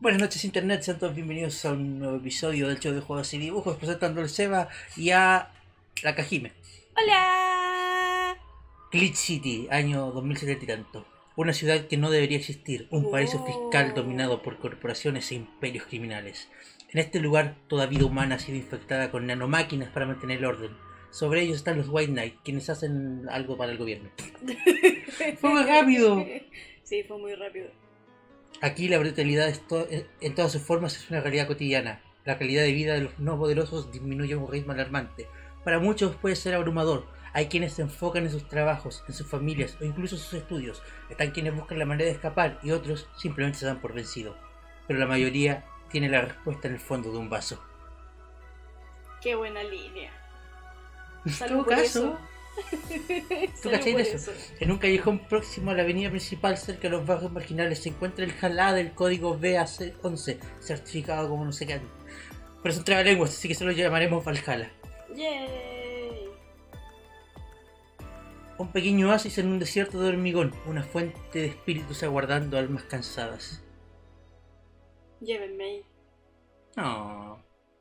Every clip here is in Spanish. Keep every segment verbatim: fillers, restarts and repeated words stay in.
Buenas noches internet, sean todos bienvenidos a un nuevo episodio del show de juegos y dibujos, presentando al Seba y a la Kajime. ¡Hola! Glitch City, año dos mil setenta y tanto. Una ciudad que no debería existir, un paraíso fiscal dominado por corporaciones e imperios criminales. En este lugar toda vida humana ha sido infectada con nanomáquinas para mantener el orden. Sobre ellos están los White Knight, quienes hacen algo para el gobierno. ¡Fue muy rápido! Sí, fue muy rápido. Aquí la brutalidad es to- en todas sus formas es una realidad cotidiana. La calidad de vida de los no poderosos disminuye a un ritmo alarmante. Para muchos puede ser abrumador. Hay quienes se enfocan en sus trabajos, en sus familias o incluso sus estudios. Están quienes buscan la manera de escapar y otros simplemente se dan por vencido. Pero la mayoría tiene la respuesta en el fondo de un vaso. Qué buena línea. En Salud todo por caso, eso. ¿tú Salud cachai por de eso? eso. En un callejón próximo a la avenida principal, cerca de los barrios marginales, se encuentra el jalá del código B A C once, certificado como no sé qué. Pero son trabalenguas, así que solo llamaremos Valhalla. ¡Yay! Un pequeño oasis en un desierto de hormigón, una fuente de espíritus aguardando almas cansadas. Llévenme ahí. No.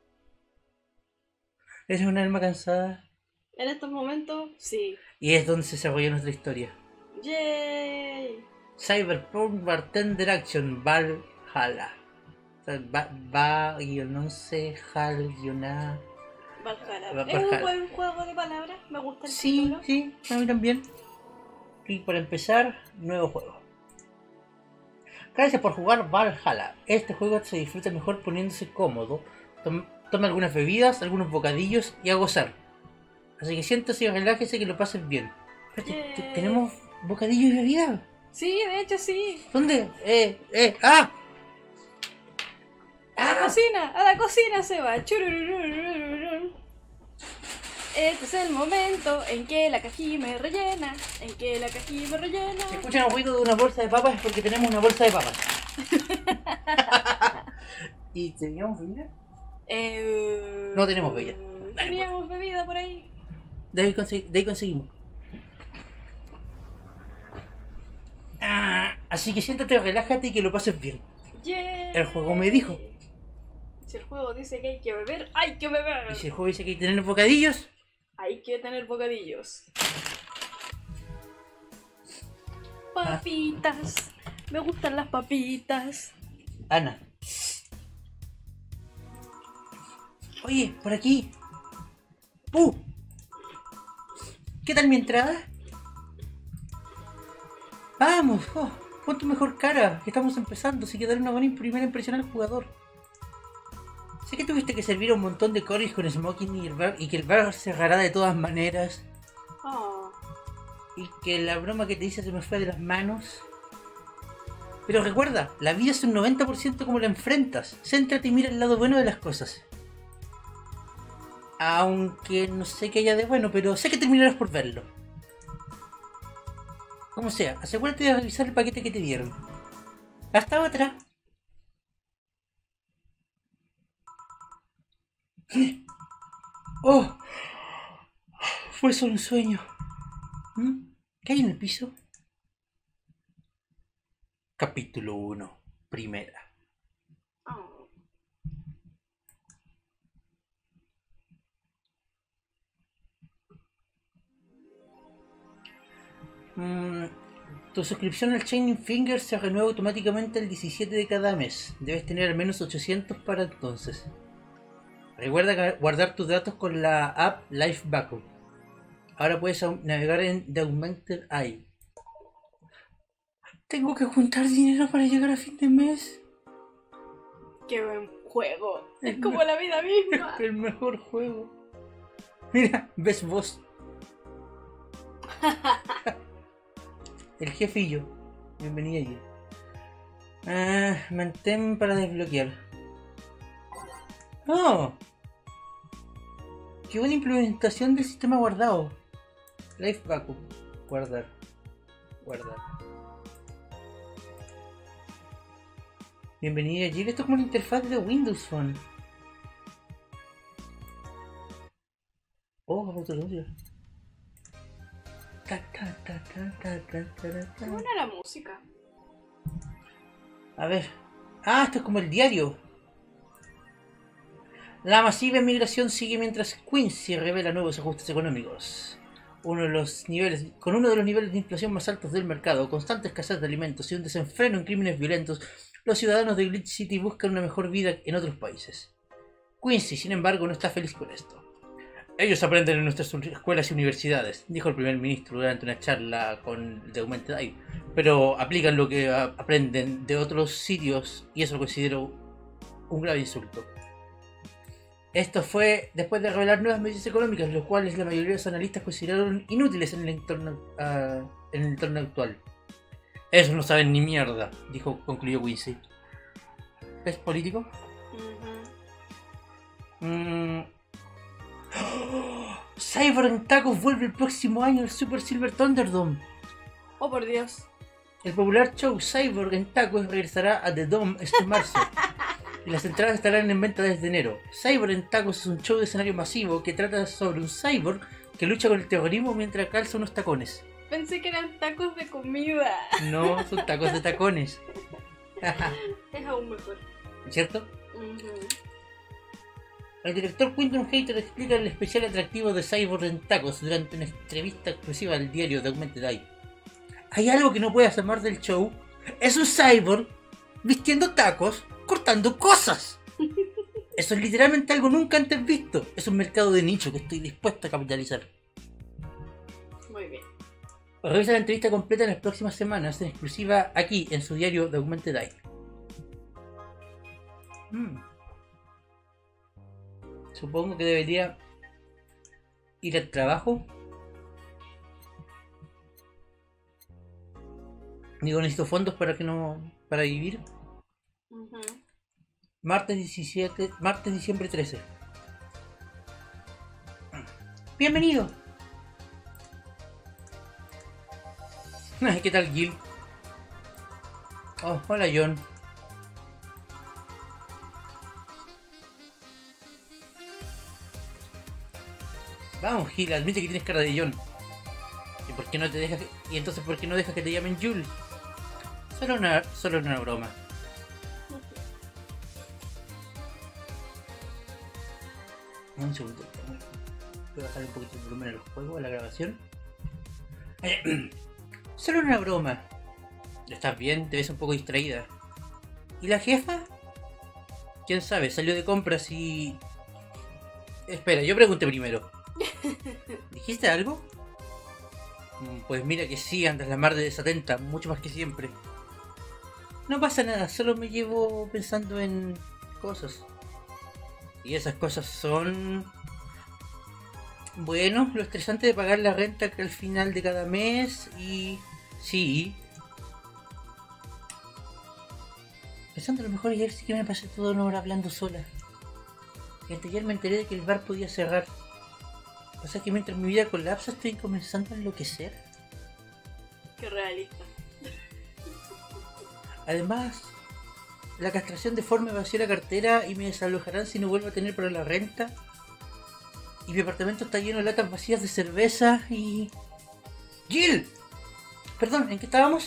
¿Eres un alma cansada? En estos momentos, sí. Y es donde se desarrolla nuestra historia. ¡Yay! Cyberpunk Bartender Action Valhalla. O sea, va, va guión once, Hal guión A. Valhalla. Va- Es un Valhalla. buen juego de palabras. Me gusta el Sí, título. sí, a mí también. Y para empezar, nuevo juego. Gracias por jugar Valhalla. Este juego se disfruta mejor poniéndose cómodo. Tom- toma algunas bebidas, algunos bocadillos y a gozar. Así que siéntase y relájese que lo pasen bien. Espérate, Yay. ¿tenemos bocadillos y bebidas? Sí, de hecho sí. ¿Dónde? Eh, eh, ¡ah! A la ¡Ah! cocina, a la cocina se va. Chururururururur. Este es el momento en que la Kajime rellena, en que la Kajime rellena. Si escuchan el ruido de una bolsa de papas es porque tenemos una bolsa de papas. ¿Y teníamos bebida? Eh, No tenemos bebida. Dale, Teníamos bebida por ahí. De ahí, consegui- de ahí conseguimos. Ah, así que siéntate, relájate y que lo pases bien. Yeah. El juego me dijo. Si el juego dice que hay que beber, hay que beber. Y si el juego dice que hay que tener bocadillos, Hay que tener bocadillos. Papitas. Me gustan las papitas. Ana. Oye, por aquí. ¡Uh! ¿Qué tal mi entrada? Vamos, oh, pon tu mejor cara, que estamos empezando, así que dar una buena primera impresión al jugador. Sé que tuviste que servir a un montón de coris con smoking y, el bar, y que el bar cerrará de todas maneras. Oh. Y que la broma que te hice se me fue de las manos. Pero recuerda, la vida es un noventa por ciento como la enfrentas. Céntrate y mira el lado bueno de las cosas. Aunque no sé qué haya de bueno, pero sé que terminarás por verlo. Como sea, asegúrate de revisar el paquete que te dieron. Hasta otra. Oh, fue solo un sueño. ¿Mm? ¿Qué hay en el piso? Capítulo uno. Primera. Oh. Mm, tu suscripción al Shining Finger se renueva automáticamente el diecisiete de cada mes. Debes tener al menos ochocientos para entonces. Recuerda guardar tus datos con la app Life Backup. Ahora puedes navegar en The Augmented Eye. Tengo que juntar dinero para llegar a fin de mes. Qué buen juego. Es El como me- la vida misma. El mejor juego. Mira, ves vos. El jefe y yo. Bienvenida allí. Ah, mantén para desbloquear. ¡Oh! ¡Qué buena implementación del sistema guardado! Life Backup. Guardar. Guardar. Bienvenida allí. Esto es como la interfaz de Windows Phone. Oh, otro audio. Ta, ta, ta, ta, ta, ta, ta, ta. Qué buena la música. A ver, Ah, esto es como el diario. La masiva inmigración sigue mientras Quincy revela nuevos ajustes económicos. Uno de los niveles, con uno de los niveles de inflación más altos del mercado, constante escasez de alimentos y un desenfreno en crímenes violentos, los ciudadanos de Glitch City buscan una mejor vida en otros países. Quincy, sin embargo, no está feliz con esto. Ellos aprenden en nuestras escuelas y universidades, dijo el primer ministro durante una charla con The Augmented Eye, pero aplican lo que aprenden de otros sitios y eso lo considero un grave insulto. Esto fue después de revelar nuevas medidas económicas, los cuales la mayoría de los analistas consideraron inútiles en el entorno, uh, en el entorno actual. Ellos no saben ni mierda, dijo, concluyó Quincy. ¿Es político? Uh-huh. mm. ¡Oh! Cyborg en tacos vuelve el próximo año al Super Silver Thunderdome. Oh, por Dios. El popular show Cyborg en tacos regresará a The Dome este marzo. Y las entradas estarán en venta desde enero. Cyborg en tacos es un show de escenario masivo que trata sobre un cyborg que lucha con el terrorismo mientras calza unos tacones. Pensé que eran tacos de comida. No, son tacos de tacones. Es aún mejor. ¿Cierto? Uh-huh. El director Quinton Hater explica el especial atractivo de Cyborg en tacos durante una entrevista exclusiva al diario The Augmented Eye. Hay algo que no puedes amar del show. Es un cyborg vistiendo tacos, cortando cosas. Eso es literalmente algo nunca antes visto. Es un mercado de nicho que estoy dispuesto a capitalizar. Muy bien. Revisa la entrevista completa en las próximas semanas, en exclusiva aquí en su diario The Augmented Eye. Hmm. Supongo que debería ir al trabajo. Digo, necesito fondos para que no. para vivir. Uh-huh. Martes diecisiete. Martes diciembre trece. Bienvenido. ¿Qué tal, Gil? Oh, hola, John. Vamos, Gil, admite que tienes cara de John. ¿Y por qué no te dejas que... y entonces por qué no dejas que te llamen Jules? Solo una, solo una broma. Un segundo. Voy a bajar un poquito el volumen a los juegos, a la grabación. Solo una broma. ¿Estás bien? Te ves un poco distraída. ¿Y la jefa? ¿Quién sabe? Salió de compras y... Espera, yo pregunté primero. ¿Dijiste algo? Pues mira que sí, andas la mar de desatenta, mucho más que siempre. No pasa nada, solo me llevo pensando en cosas. Y esas cosas son... Bueno, lo estresante de pagar la renta que al final de cada mes y... Sí. Pensando a lo mejor ayer sí que me pasé toda una hora hablando sola. Y hasta ayer me enteré de que el bar podía cerrar. O sea que mientras mi vida colapsa estoy comenzando a enloquecer. Qué realista. Además, la castración de forma vació la cartera y me desalojarán si no vuelvo a tener para la renta. Y mi apartamento está lleno de latas vacías de cerveza y... ¡Jill! Perdón, ¿en qué estábamos?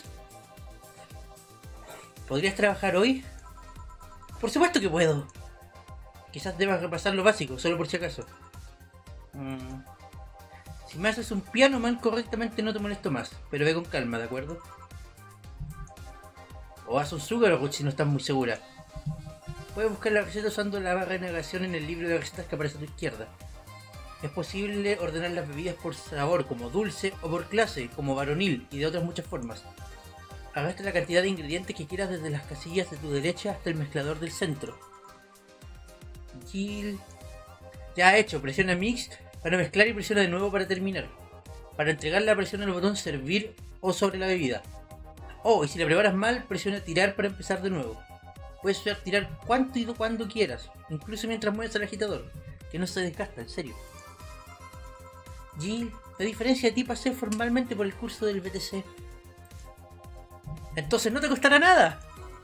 ¿Podrías trabajar hoy? Por supuesto que puedo. Quizás debas repasar lo básico, solo por si acaso. Mm. Si me haces un piano mal correctamente no te molesto más, pero ve con calma, ¿de acuerdo? O haz un sugar rush si no estás muy segura. Puedes buscar la receta usando la barra de navegación en el libro de recetas que aparece a tu izquierda. Es posible ordenar las bebidas por sabor, como dulce, o por clase, como varonil, y de otras muchas formas. Arrastra la cantidad de ingredientes que quieras desde las casillas de tu derecha hasta el mezclador del centro. Jill... Ya hecho, presiona Mix para mezclar y presiona de nuevo para terminar. Para entregarla presiona el botón servir o sobre la bebida. Oh, y si la preparas mal, presiona tirar para empezar de nuevo. Puedes usar tirar cuanto y cuando quieras, incluso mientras mueves el agitador, que no se desgasta, en serio. Jill, la diferencia de ti pasé formalmente por el curso del B T C. Entonces no te costará nada.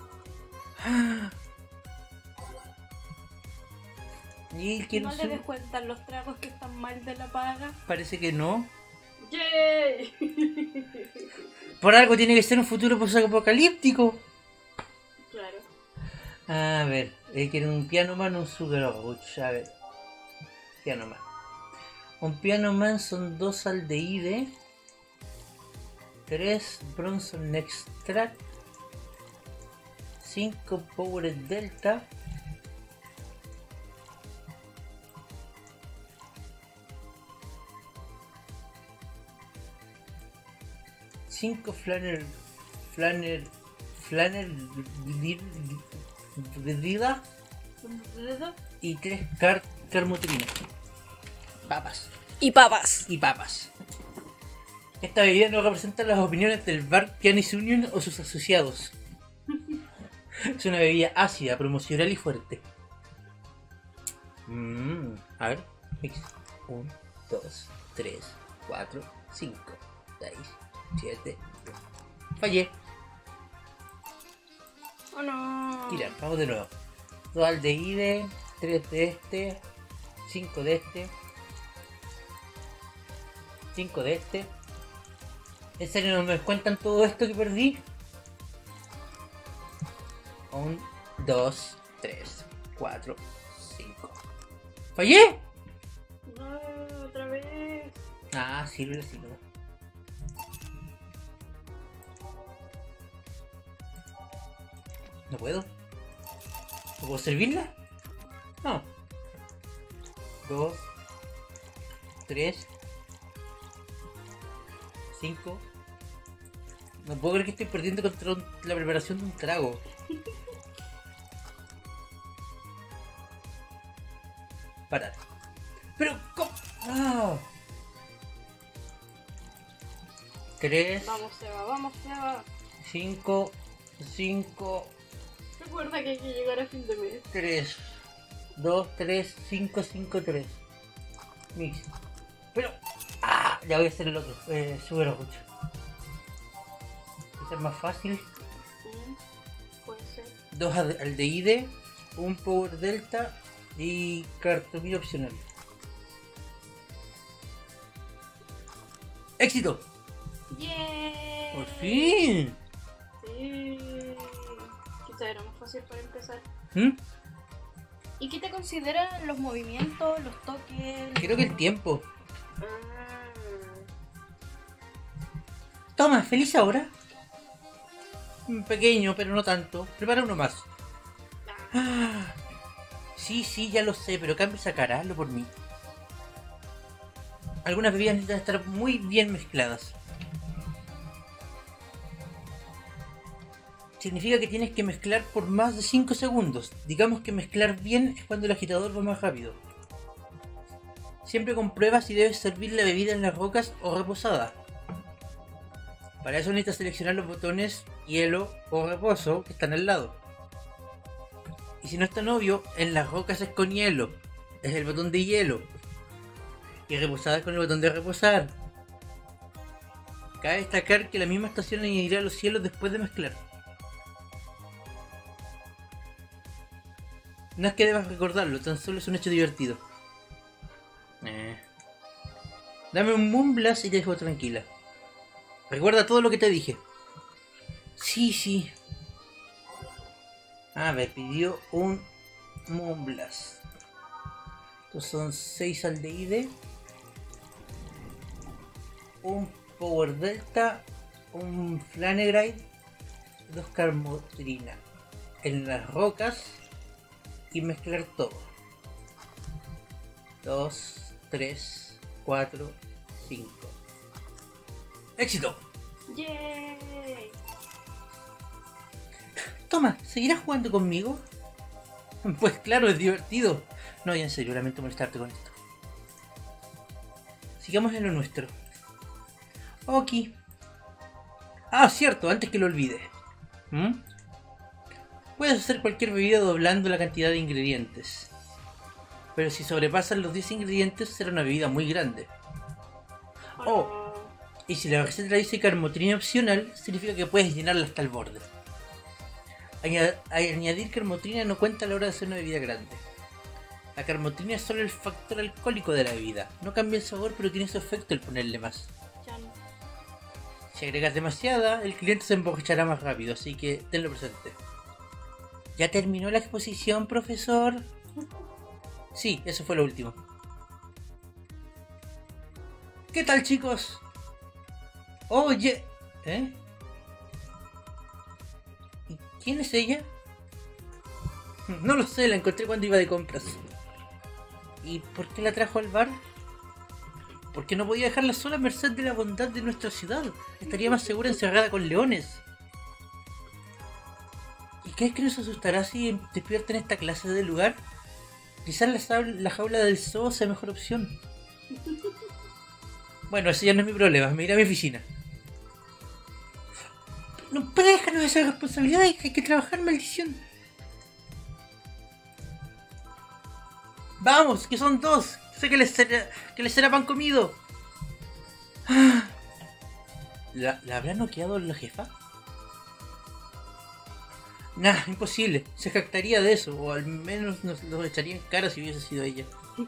Jill, quiero ¿No le descuentan los tragos que están mal de la paga? Parece que no. ¡Yay! Por algo tiene que ser un futuro post-apocalíptico. Claro. A ver, eh, quieren un piano man o un sugar rush. A ver, piano man. Un piano man son dos aldehyde, tres Bronson extract, cinco power delta, cinco flanner flanner flanner vida y tres car carmotrina. Papas. Y papas. Y papas. Esta bebida no representa las opiniones del bar Pianis Union o sus asociados. Es una bebida ácida, promocional y fuerte. Mm, a ver. uno, dos, tres, cuatro, cinco, seis, siete. Fallé. Oh no. Tira, vamos de nuevo. dos aldehyde, tres de este, cinco de este, cinco de este. ¿En serio no me cuentan todo esto que perdí? uno, dos, tres, cuatro, cinco. ¿Fallé? No, otra vez. Ah, sirve, sirve. ¿No puedo? ¿No puedo servirla? No. Dos, tres, cinco. No puedo creer que estoy perdiendo contra un- la preparación de un trago. Parar. Pero, ¿cómo? Ah. Tres, Vamos, Seba, vamos, Seba. cinco, cinco, Recuerda que hay que llegar a fin de mes. tres, dos, tres, cinco, cinco, tres. Mix. Pero, ah, ya voy a hacer el otro. Eh, Sugar Rush. Va a ser más fácil. Mm, puede ser. Dos alde- aldehyde, un power delta y cartopino opcional. ¡Éxito! ¡Yeah! ¡Por fin! Sí. Quizá era más fácil para empezar. ¿Mm? ¿Y qué te consideran los movimientos, los toques? Creo que el tiempo. Ah. Toma, feliz ahora. Mm, Pequeño, pero no tanto. Prepara uno más. Ah, sí, sí, ya lo sé, pero cambia esa cara, hazlo por mí. Algunas bebidas necesitan estar muy bien mezcladas. Significa que tienes que mezclar por más de cinco segundos. Digamos que mezclar bien es cuando el agitador va más rápido. Siempre comprueba si debes servir la bebida en las rocas o reposada. Para eso necesitas seleccionar los botones hielo o reposo que están al lado. Y si no es tan obvio, en las rocas es con hielo, es el botón de hielo. Y reposada es con el botón de reposar. Cabe destacar que la misma estación añadirá los cielos después de mezclar. No es que debas recordarlo, tan solo es un hecho divertido. Eh. Dame un Moonblast y te dejo tranquila. Recuerda todo lo que te dije. Sí, sí. Ah, me pidió un Moonblast. Estos son seis aldehyde, un Power Delta, un Flanegride, dos Carmotrina en las rocas y mezclar todo. dos, tres, cuatro, cinco. ¡Éxito! ¡Yay! Toma, ¿seguirás jugando conmigo? Pues claro, es divertido. No, ya en serio, lamento molestarte con esto. Sigamos en lo nuestro. Ok. Ah, cierto, antes que lo olvide. ¿Mm? Puedes hacer cualquier bebida doblando la cantidad de ingredientes. Pero si sobrepasan los diez ingredientes será una bebida muy grande. Oh, y si la receta dice carmotrina opcional, significa que puedes llenarla hasta el borde. Añad- añadir carmotrina no cuenta a la hora de hacer una bebida grande. La carmotrina es solo el factor alcohólico de la bebida. No cambia el sabor, pero tiene su efecto el ponerle más. Chan. Si agregas demasiada, el cliente se emborrachará más rápido, así que tenlo presente. ¿Ya terminó la exposición, profesor? Sí, eso fue lo último. ¿Qué tal, chicos? Oye... ¿Eh? ¿Y quién es ella? No lo sé, la encontré cuando iba de compras. ¿Y por qué la trajo al bar? Porque no podía dejarla sola a merced de la bondad de nuestra ciudad. Estaría más segura encerrada con leones. ¿Y crees que nos asustará si despierta en esta clase de lugar? Quizás la, sab- la jaula del zoo sea mejor opción. Bueno, ese ya no es mi problema, me iré a mi oficina. No puede dejarnos esa responsabilidad, hay que trabajar, maldición. Vamos, que son dos. Sé que les será, que les será pan comido. ¿La, ¿La habrá noqueado la jefa? Nah, imposible. Se jactaría de eso, o al menos nos lo echaría en cara si hubiese sido ella.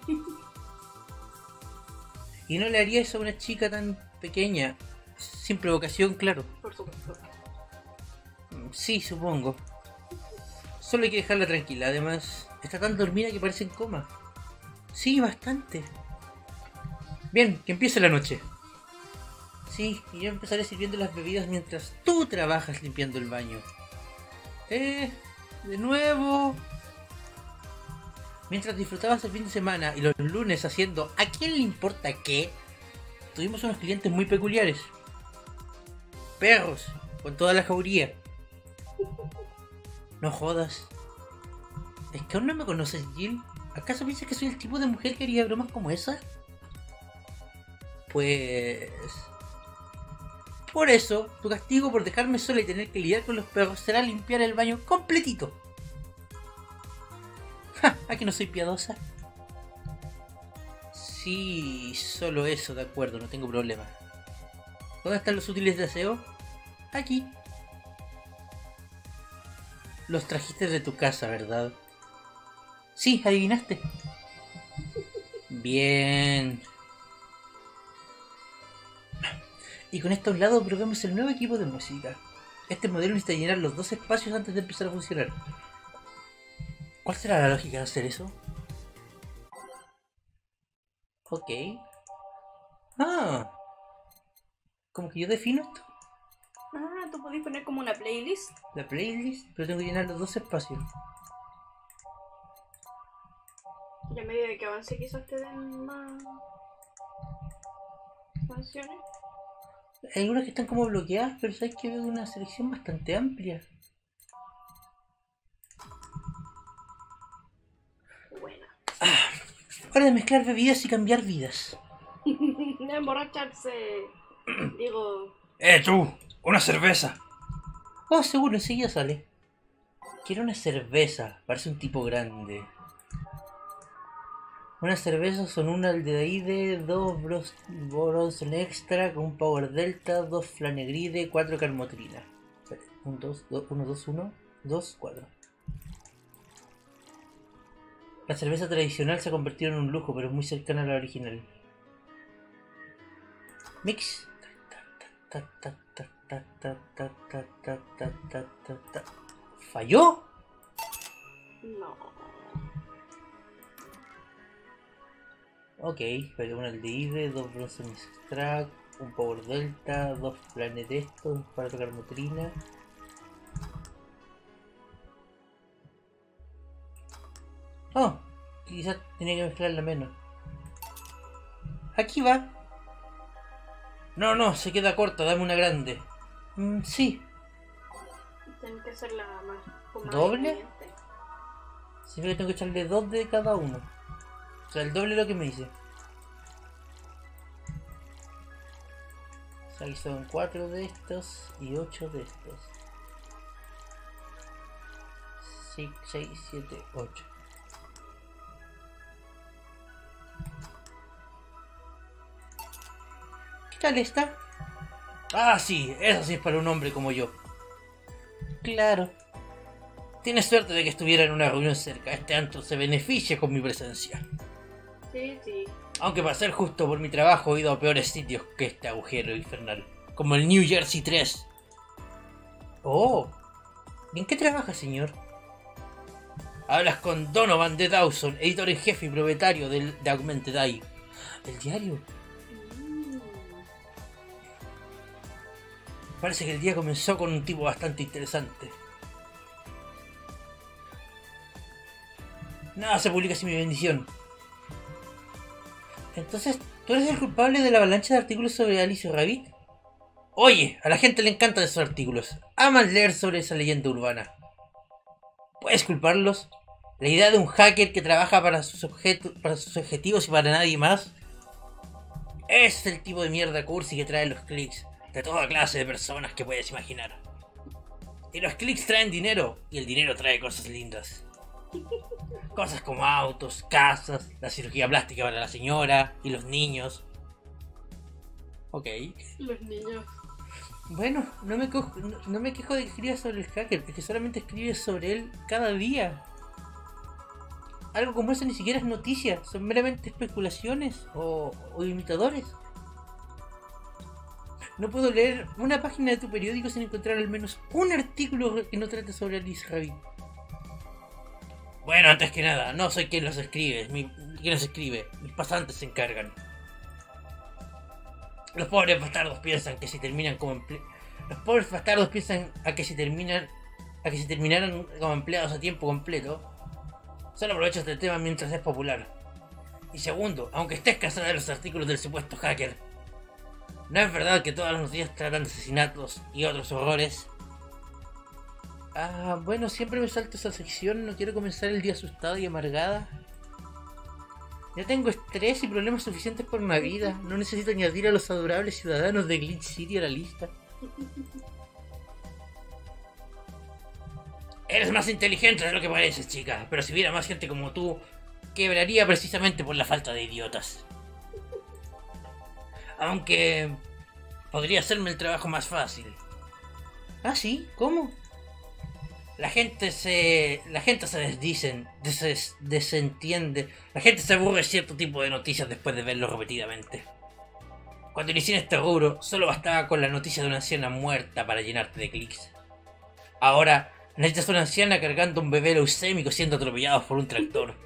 Y no le haría eso a una chica tan pequeña. Sin provocación, claro. Por supuesto. Sí, supongo. Solo hay que dejarla tranquila. Además, está tan dormida que parece en coma. Sí, bastante. Bien, que empiece la noche. Sí, y yo empezaré sirviendo las bebidas mientras tú trabajas limpiando el baño. Eh, de nuevo. Mientras disfrutabas el fin de semana y los lunes haciendo ¿a quién le importa qué? Tuvimos unos clientes muy peculiares. Perros, con toda la jauría. No jodas. ¿Es que aún no me conoces, Jill? ¿Acaso piensas que soy el tipo de mujer que haría bromas como esa? Pues... Por eso, tu castigo por dejarme sola y tener que lidiar con los perros será limpiar el baño completito. ¡Ja! ¿A que no soy piadosa? Sí, solo eso, de acuerdo, no tengo problema. ¿Dónde están los útiles de aseo? Aquí. Los trajiste de tu casa, ¿verdad? Sí, adivinaste. Bien. Y con esto a un lado probemos el nuevo equipo de música. Este modelo necesita llenar los dos espacios antes de empezar a funcionar. ¿Cuál será la lógica de hacer eso? Ok. Ah. ¿Cómo que yo defino esto? Ah, tú podés poner como una playlist. La playlist, pero tengo que llenar los dos espacios. Y a medida que avance quizás te den más canciones. Hay algunas que están como bloqueadas, pero sabes que veo una selección bastante amplia. Buena. Hora de mezclar bebidas y cambiar vidas. De emborracharse. Digo. ¡Eh, tú! ¡Una cerveza! Oh, seguro, enseguida sale. Quiero una cerveza, parece un tipo grande. Unas cervezas son una aldehyde, dos bros, Bronson extra, con un power delta, dos flanegride, cuatro carmotrina. uno, dos, uno, dos, uno, dos, cuatro. La cerveza tradicional se ha convertido en un lujo, pero es muy cercana a la original. Mix. ¿Falló? No. Ok, pero una aldehyde, dos Bronson extract, un power delta, dos planes de estos, cuatro carmotrina. Oh, quizás tenía que mezclarla menos. Aquí va. No, no, se queda corta, dame una grande. Mm, sí. Tengo que hacerla más. Con más ¿Doble? ingredientes. Significa que tengo que echarle dos de cada uno. O sea, el doble de lo que me dice. O sea, aquí son cuatro de estos y ocho de estos. seis, siete, ocho. ¿Qué tal esta? Ah, sí, eso sí es para un hombre como yo. Claro. Tienes suerte de que estuviera en una reunión cerca. Este antro se beneficia con mi presencia. Sí, sí. Aunque para ser justo, por mi trabajo he ido a peores sitios que este agujero infernal. Como el New Jersey tres. Oh. ¿Y en qué trabaja, señor? Hablas con Donovan de Dawson, editor en jefe y propietario del, de Augmented Eye. ¿El diario? Mm. Parece que el día comenzó con un tipo bastante interesante. Nada se publica sin mi bendición. Entonces, ¿tú eres el culpable de la avalancha de artículos sobre Alice Rabbit? Oye, a la gente le encantan esos artículos. Aman leer sobre esa leyenda urbana. ¿Puedes culparlos? La idea de un hacker que trabaja para sus, objetos, para sus objetivos y para nadie más. Es el tipo de mierda cursi que trae los clics de toda clase de personas que puedes imaginar. Y los clics traen dinero, y el dinero trae cosas lindas. Cosas como autos, casas, la cirugía plástica para la señora y los niños. Ok. Los niños. Bueno, no me, cojo, no, no me quejo de que escriba sobre el hacker, porque solamente escribe sobre él cada día. Algo como eso ni siquiera es noticia, son meramente especulaciones o, o imitadores. No puedo leer una página de tu periódico sin encontrar al menos un artículo que no trate sobre Alice Rabbit. Bueno, antes que nada, no soy quien los escribe, mi, quien los escribe, mis pasantes se encargan. Los pobres bastardos piensan que si terminan como emple... Los pobres bastardos piensan a que si terminan a que si terminaran como empleados a tiempo completo, solo aprovechas del tema mientras es popular. Y segundo, aunque estés cansada de los artículos del supuesto hacker, ¿no es verdad que todas las noticias tratan de asesinatos y otros horrores? Ah, bueno, siempre me salto esa sección, no quiero comenzar el día asustada y amargada. Ya tengo estrés y problemas suficientes por una vida, no necesito añadir a los adorables ciudadanos de Glitch City a la lista. Eres más inteligente de lo que pareces, chica, pero si hubiera más gente como tú, quebraría precisamente por la falta de idiotas. Aunque podría hacerme el trabajo más fácil. ¿Ah, sí? ¿Cómo? La gente se... La gente se desdicen, des, desentiende. La gente se aburre de cierto tipo de noticias después de verlo repetidamente. Cuando inicié en este rubro, solo bastaba con la noticia de una anciana muerta para llenarte de clics. Ahora, necesitas una anciana cargando un bebé leucémico siendo atropellados por un tractor.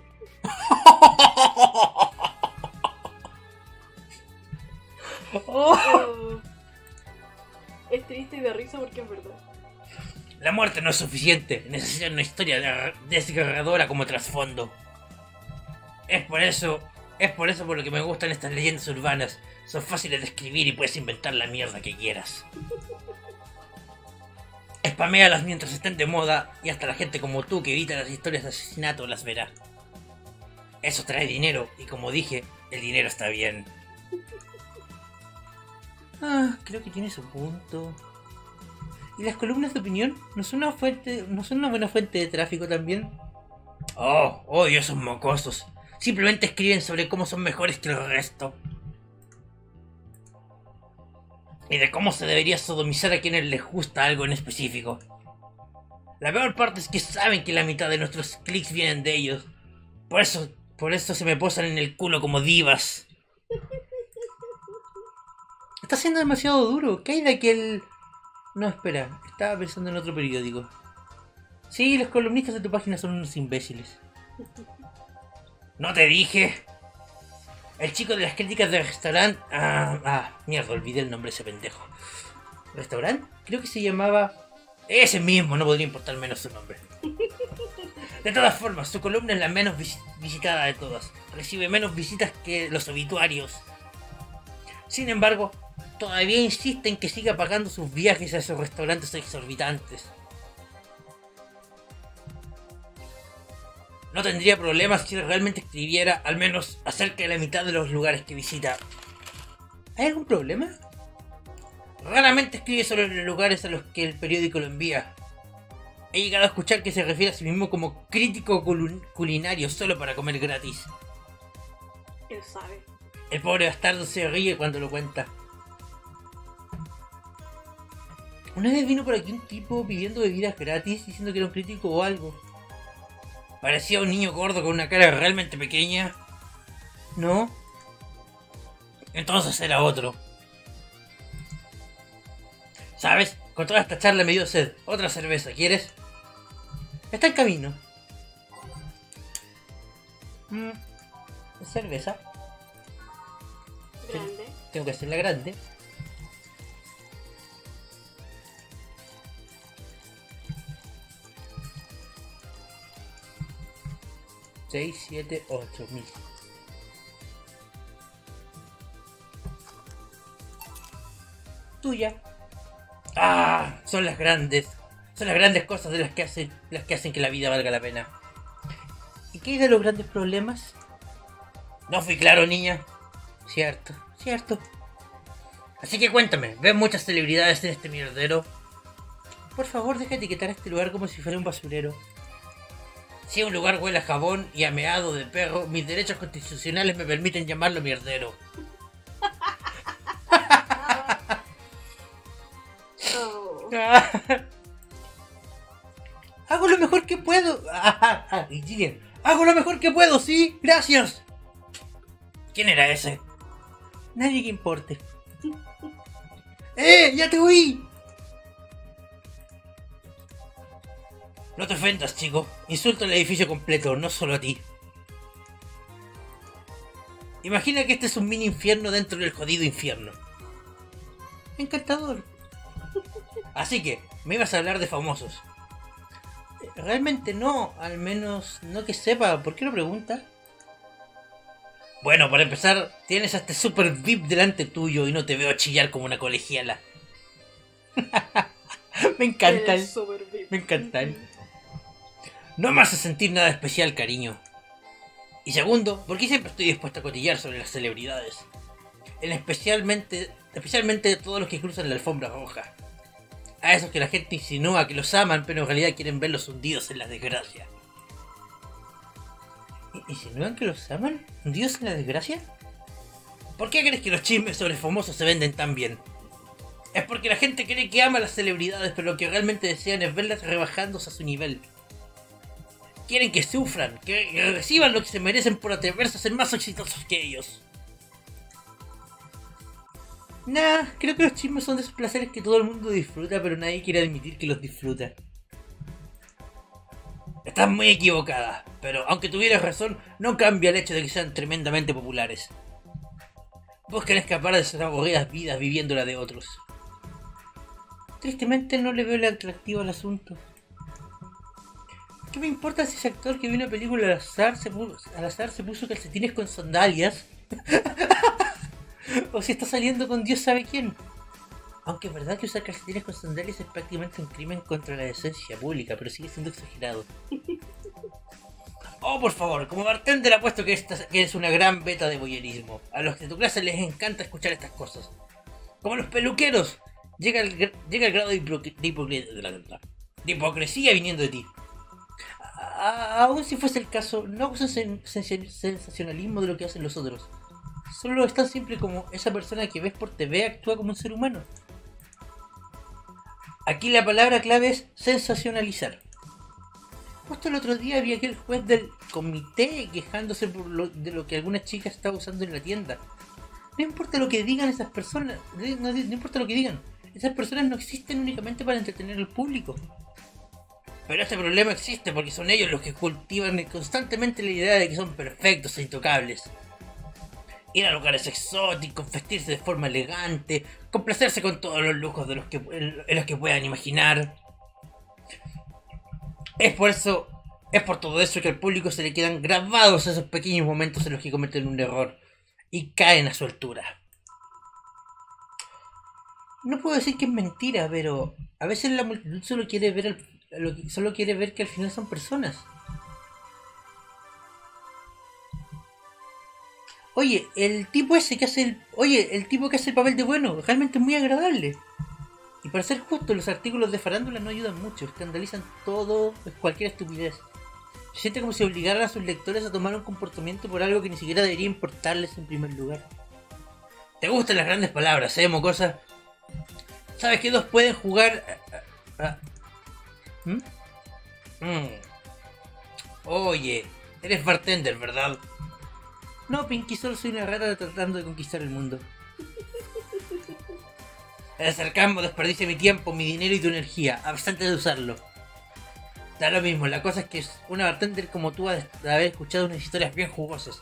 Oh. Es triste y de risa porque es verdad. La muerte no es suficiente, necesitan una historia desgarradora como trasfondo. Es por eso, es por eso por lo que me gustan estas leyendas urbanas. Son fáciles de escribir y puedes inventar la mierda que quieras. Spaméalas mientras estén de moda y hasta la gente como tú que evita las historias de asesinato las verá. Eso trae dinero y como dije, el dinero está bien. Ah, creo que tiene su punto. ¿Y las columnas de opinión no son una fuente, no son una buena fuente de tráfico también? Oh, odio esos mocosos. Simplemente escriben sobre cómo son mejores que el resto. Y de cómo se debería sodomizar a quienes les gusta algo en específico. La peor parte es que saben que la mitad de nuestros clics vienen de ellos. Por eso, por eso se me posan en el culo como divas. Está siendo demasiado duro. ¿Qué hay de aquel...? No, espera. Estaba pensando en otro periódico. Sí, los columnistas de tu página son unos imbéciles. ¿No te dije? El chico de las críticas del restaurante... Ah, ah, mierda, olvidé el nombre de ese pendejo. ¿Restaurante? Creo que se llamaba... Ese mismo, no podría importar menos su nombre. De todas formas, su columna es la menos vis visitada de todas. Recibe menos visitas que los obituarios. Sin embargo, todavía insiste en que siga pagando sus viajes a esos restaurantes exorbitantes. No tendría problemas si realmente escribiera al menos acerca de la mitad de los lugares que visita. ¿Hay algún problema? Raramente escribe sobre los lugares a los que el periódico lo envía. He llegado a escuchar que se refiere a sí mismo como crítico culinario solo para comer gratis. Él sabe. El pobre bastardo se ríe cuando lo cuenta. Una vez vino por aquí un tipo pidiendo bebidas gratis diciendo que era un crítico o algo. Parecía un niño gordo con una cara realmente pequeña. ¿No? Entonces era otro. ¿Sabes? Con toda esta charla me dio sed. Otra cerveza, ¿quieres? Está en camino. Mm, cerveza. Grande. Tengo que hacerla grande. Seis, siete, ocho mil. Tuya. Ah, son las grandes. Son las grandes cosas de las que hacen, las que hacen que la vida valga la pena. ¿Y qué hay de los grandes problemas? No fui claro, niña. Cierto, cierto. Así que cuéntame, ¿ves muchas celebridades en este mierdero? Por favor, deja de etiquetar a este lugar como si fuera un basurero. Si un lugar huele a jabón y a meado de perro, mis derechos constitucionales me permiten llamarlo mierdero. Oh. Hago lo mejor que puedo. Ah, ah, y siguen. Hago lo mejor que puedo, sí, gracias. ¿Quién era ese? Nadie que importe. ¡Eh! ¡Ya te oí! No te ofendas, chico. Insulto al edificio completo, no solo a ti. Imagina que este es un mini infierno dentro del jodido infierno. Encantador. Así que, me ibas a hablar de famosos. Realmente no, al menos no que sepa. ¿Por qué lo pregunta? Bueno, para empezar, tienes a este super V I P delante tuyo y no te veo chillar como una colegiala. Me encantan. Eres súper V I P. Me encantan. No me hace sentir nada especial, cariño. Y segundo, porque siempre estoy dispuesto a cotillar sobre las celebridades. En especialmente, especialmente de todos los que cruzan la alfombra roja. A esos que la gente insinúa que los aman, pero en realidad quieren verlos hundidos en la desgracia. ¿Insinúan que los aman? ¿Hundidos en la desgracia? ¿Por qué crees que los chismes sobre famosos se venden tan bien? Es porque la gente cree que ama a las celebridades, pero lo que realmente desean es verlas rebajándose a su nivel. Quieren que sufran, que reciban lo que se merecen por atreverse a ser más exitosos que ellos. Nah, creo que los chismes son de esos placeres que todo el mundo disfruta, pero nadie quiere admitir que los disfruta. Estás muy equivocada, pero aunque tuvieras razón, no cambia el hecho de que sean tremendamente populares. Buscan escapar de sus aburridas vidas viviendo la de otros. Tristemente no le veo el atractivo al asunto. ¿Qué me importa si ese actor que vio una película al azar se puso, al azar se puso calcetines con sandalias? O si está saliendo con Dios sabe quién. Aunque es verdad que usar calcetines con sandalias es prácticamente un crimen contra la decencia pública, pero sigue siendo exagerado. Oh, por favor, como bartender apuesto que, esta, que es una gran beta de voyerismo. A los de tu clase les encanta escuchar estas cosas. Como los peluqueros, llega el, llega el grado de, hipo, de, hipo, de hipocresía viniendo de ti. A, aún si fuese el caso, no acusan sen, sen, sensacionalismo de lo que hacen los otros. Solo es tan simple como esa persona que ves por T V actúa como un ser humano. Aquí la palabra clave es sensacionalizar. Justo el otro día vi aquel juez del comité quejándose por lo, de lo que alguna chica estaba usando en la tienda. No importa lo que digan esas personas, no, no importa lo que digan, esas personas no existen únicamente para entretener al público. Pero este problema existe porque son ellos los que cultivan constantemente la idea de que son perfectos e intocables. Ir a lugares exóticos, vestirse de forma elegante, complacerse con todos los lujos de los que, en los que puedan imaginar. Es por eso, es por todo eso que al público se le quedan grabados esos pequeños momentos en los que cometen un error y caen a su altura. No puedo decir que es mentira, pero a veces la multitud solo quiere ver, al, solo quiere ver que al final son personas. Oye, el tipo ese que hace el... Oye, el tipo que hace el papel de bueno, realmente es muy agradable. Y para ser justo, los artículos de farándula no ayudan mucho, escandalizan todo, cualquier estupidez. Se siente como si obligaran a sus lectores a tomar un comportamiento por algo que ni siquiera debería importarles en primer lugar. ¿Te gustan las grandes palabras, eh, mocosa? ¿Sabes que dos pueden jugar... ¿Mm? Mm. Oye, eres bartender, ¿verdad? No, Pinky, solo soy una rata tratando de conquistar el mundo. El sarcasmo desperdicia mi tiempo, mi dinero y tu energía, abstente de usarlo. Da lo mismo, la cosa es que es una bartender como tú ha de haber escuchado unas historias bien jugosas.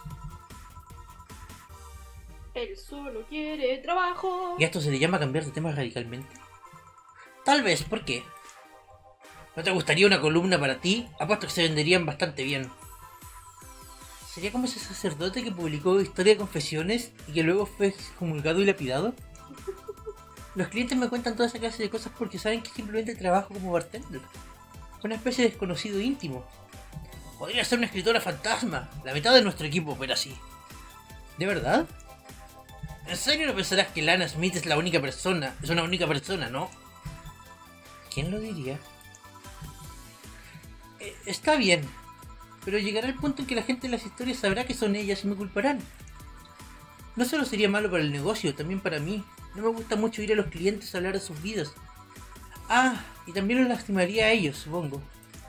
Él solo quiere trabajo. ¿Y a esto se le llama cambiar de tema radicalmente? Tal vez, ¿por qué? ¿No te gustaría una columna para ti? Apuesto que se venderían bastante bien. ¿Sería como ese sacerdote que publicó Historia de Confesiones y que luego fue excomulgado y lapidado? Los clientes me cuentan toda esa clase de cosas porque saben que simplemente trabajo como bartender. Una especie de desconocido íntimo. Podría ser una escritora fantasma. La mitad de nuestro equipo opera así. ¿De verdad? ¿En serio no pensarás que Lana Smith es la única persona? Es una única persona, ¿no? ¿Quién lo diría? Eh, está bien. Pero llegará el punto en que la gente de las historias sabrá que son ellas y me culparán. No solo sería malo para el negocio, también para mí. No me gusta mucho ir a los clientes a hablar de sus vidas. Ah, y también los lastimaría a ellos, supongo.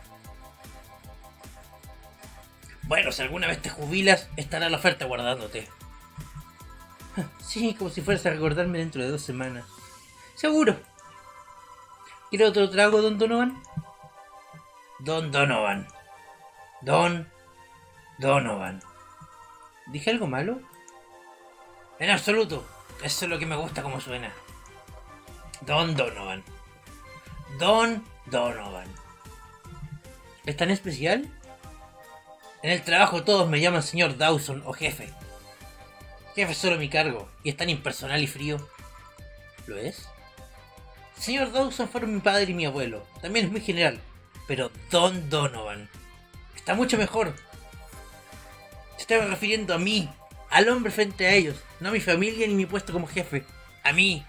Bueno, si alguna vez te jubilas, estará la oferta guardándote. Sí, como si fueras a recordarme dentro de dos semanas. Seguro. ¿Quiere otro trago, Don Donovan? Don Donovan. Don Donovan. ¿Dije algo malo? En absoluto. Eso es lo que me gusta como suena. Don Donovan. Don Donovan. ¿Es tan especial? En el trabajo todos me llaman señor Dawson o jefe. Jefe es solo mi cargo, y es tan impersonal y frío. ¿Lo es? Señor Dawson fueron mi padre y mi abuelo. También es muy general. Pero Don Donovan está mucho mejor. Se estaba refiriendo a mí, al hombre frente a ellos, no a mi familia ni mi puesto como jefe. A mí.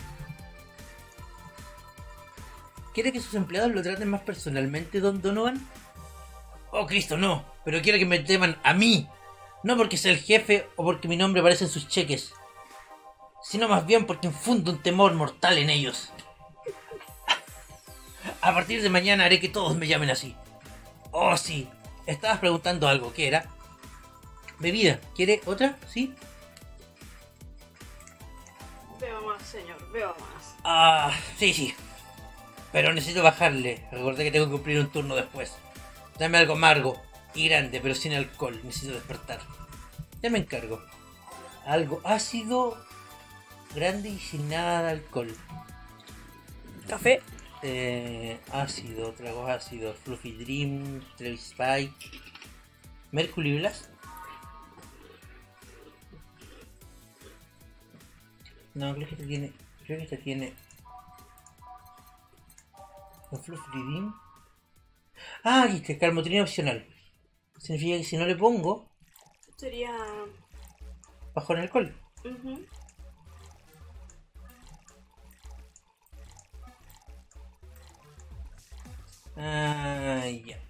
¿Quiere que sus empleados lo traten más personalmente, Don Donovan? Oh, Cristo, no. Pero quiero que me teman a mí. No porque sea el jefe o porque mi nombre aparece en sus cheques. Sino más bien porque infundo un temor mortal en ellos. A partir de mañana haré que todos me llamen así. Oh, sí. Estabas preguntando algo. ¿Qué era? Bebida. ¿Quiere otra? ¿Sí? Veo más, señor, veo más. Ah, sí, sí. Pero necesito bajarle. Recordé que tengo que cumplir un turno después. Dame algo amargo y grande, pero sin alcohol. Necesito despertar. Ya me encargo. Algo ácido, grande y sin nada de alcohol. Café. Eh, ácido, tragos ácidos. Fluffy Dream, Travis Spike. Mercury Blast. No, creo que este tiene. Creo que este tiene. Un Fluffy Dream. Ah, aquí está, calmotrina opcional. Significa que si no le pongo, Sería... bajo en alcohol. ujú. Ah, ya.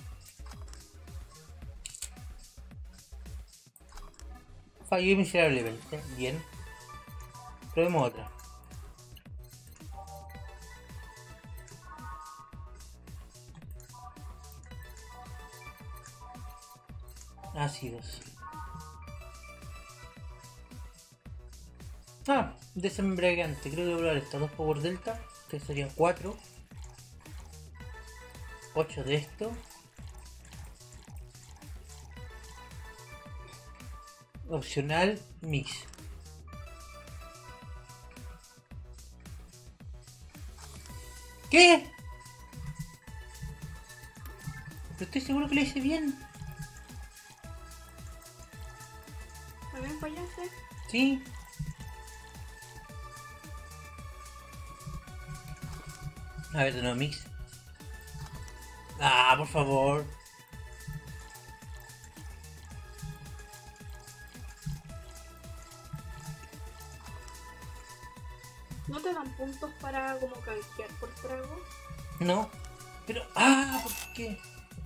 Fallé miserablemente. Bien. Probemos otra. Ácidos. Ah, desembriagante. Creo que voy a probar estas dos Power Delta, que serían cuatro. ocho de esto. Opcional mix. ¿Qué? Pero estoy seguro que lo hice bien. ¿También fallaste? Sí. A ver, de nuevo mix. Ah, por favor. ¿No te dan puntos para como canjear por trago? No. Pero... Ah, ¿por qué?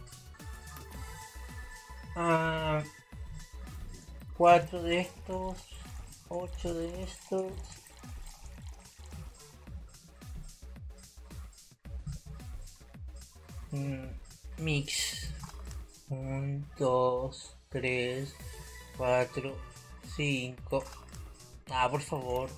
Ah... Cuatro de estos. Ocho de estos. Mm, mix. Un, dos, tres, cuatro, cinco. Ah, por favor.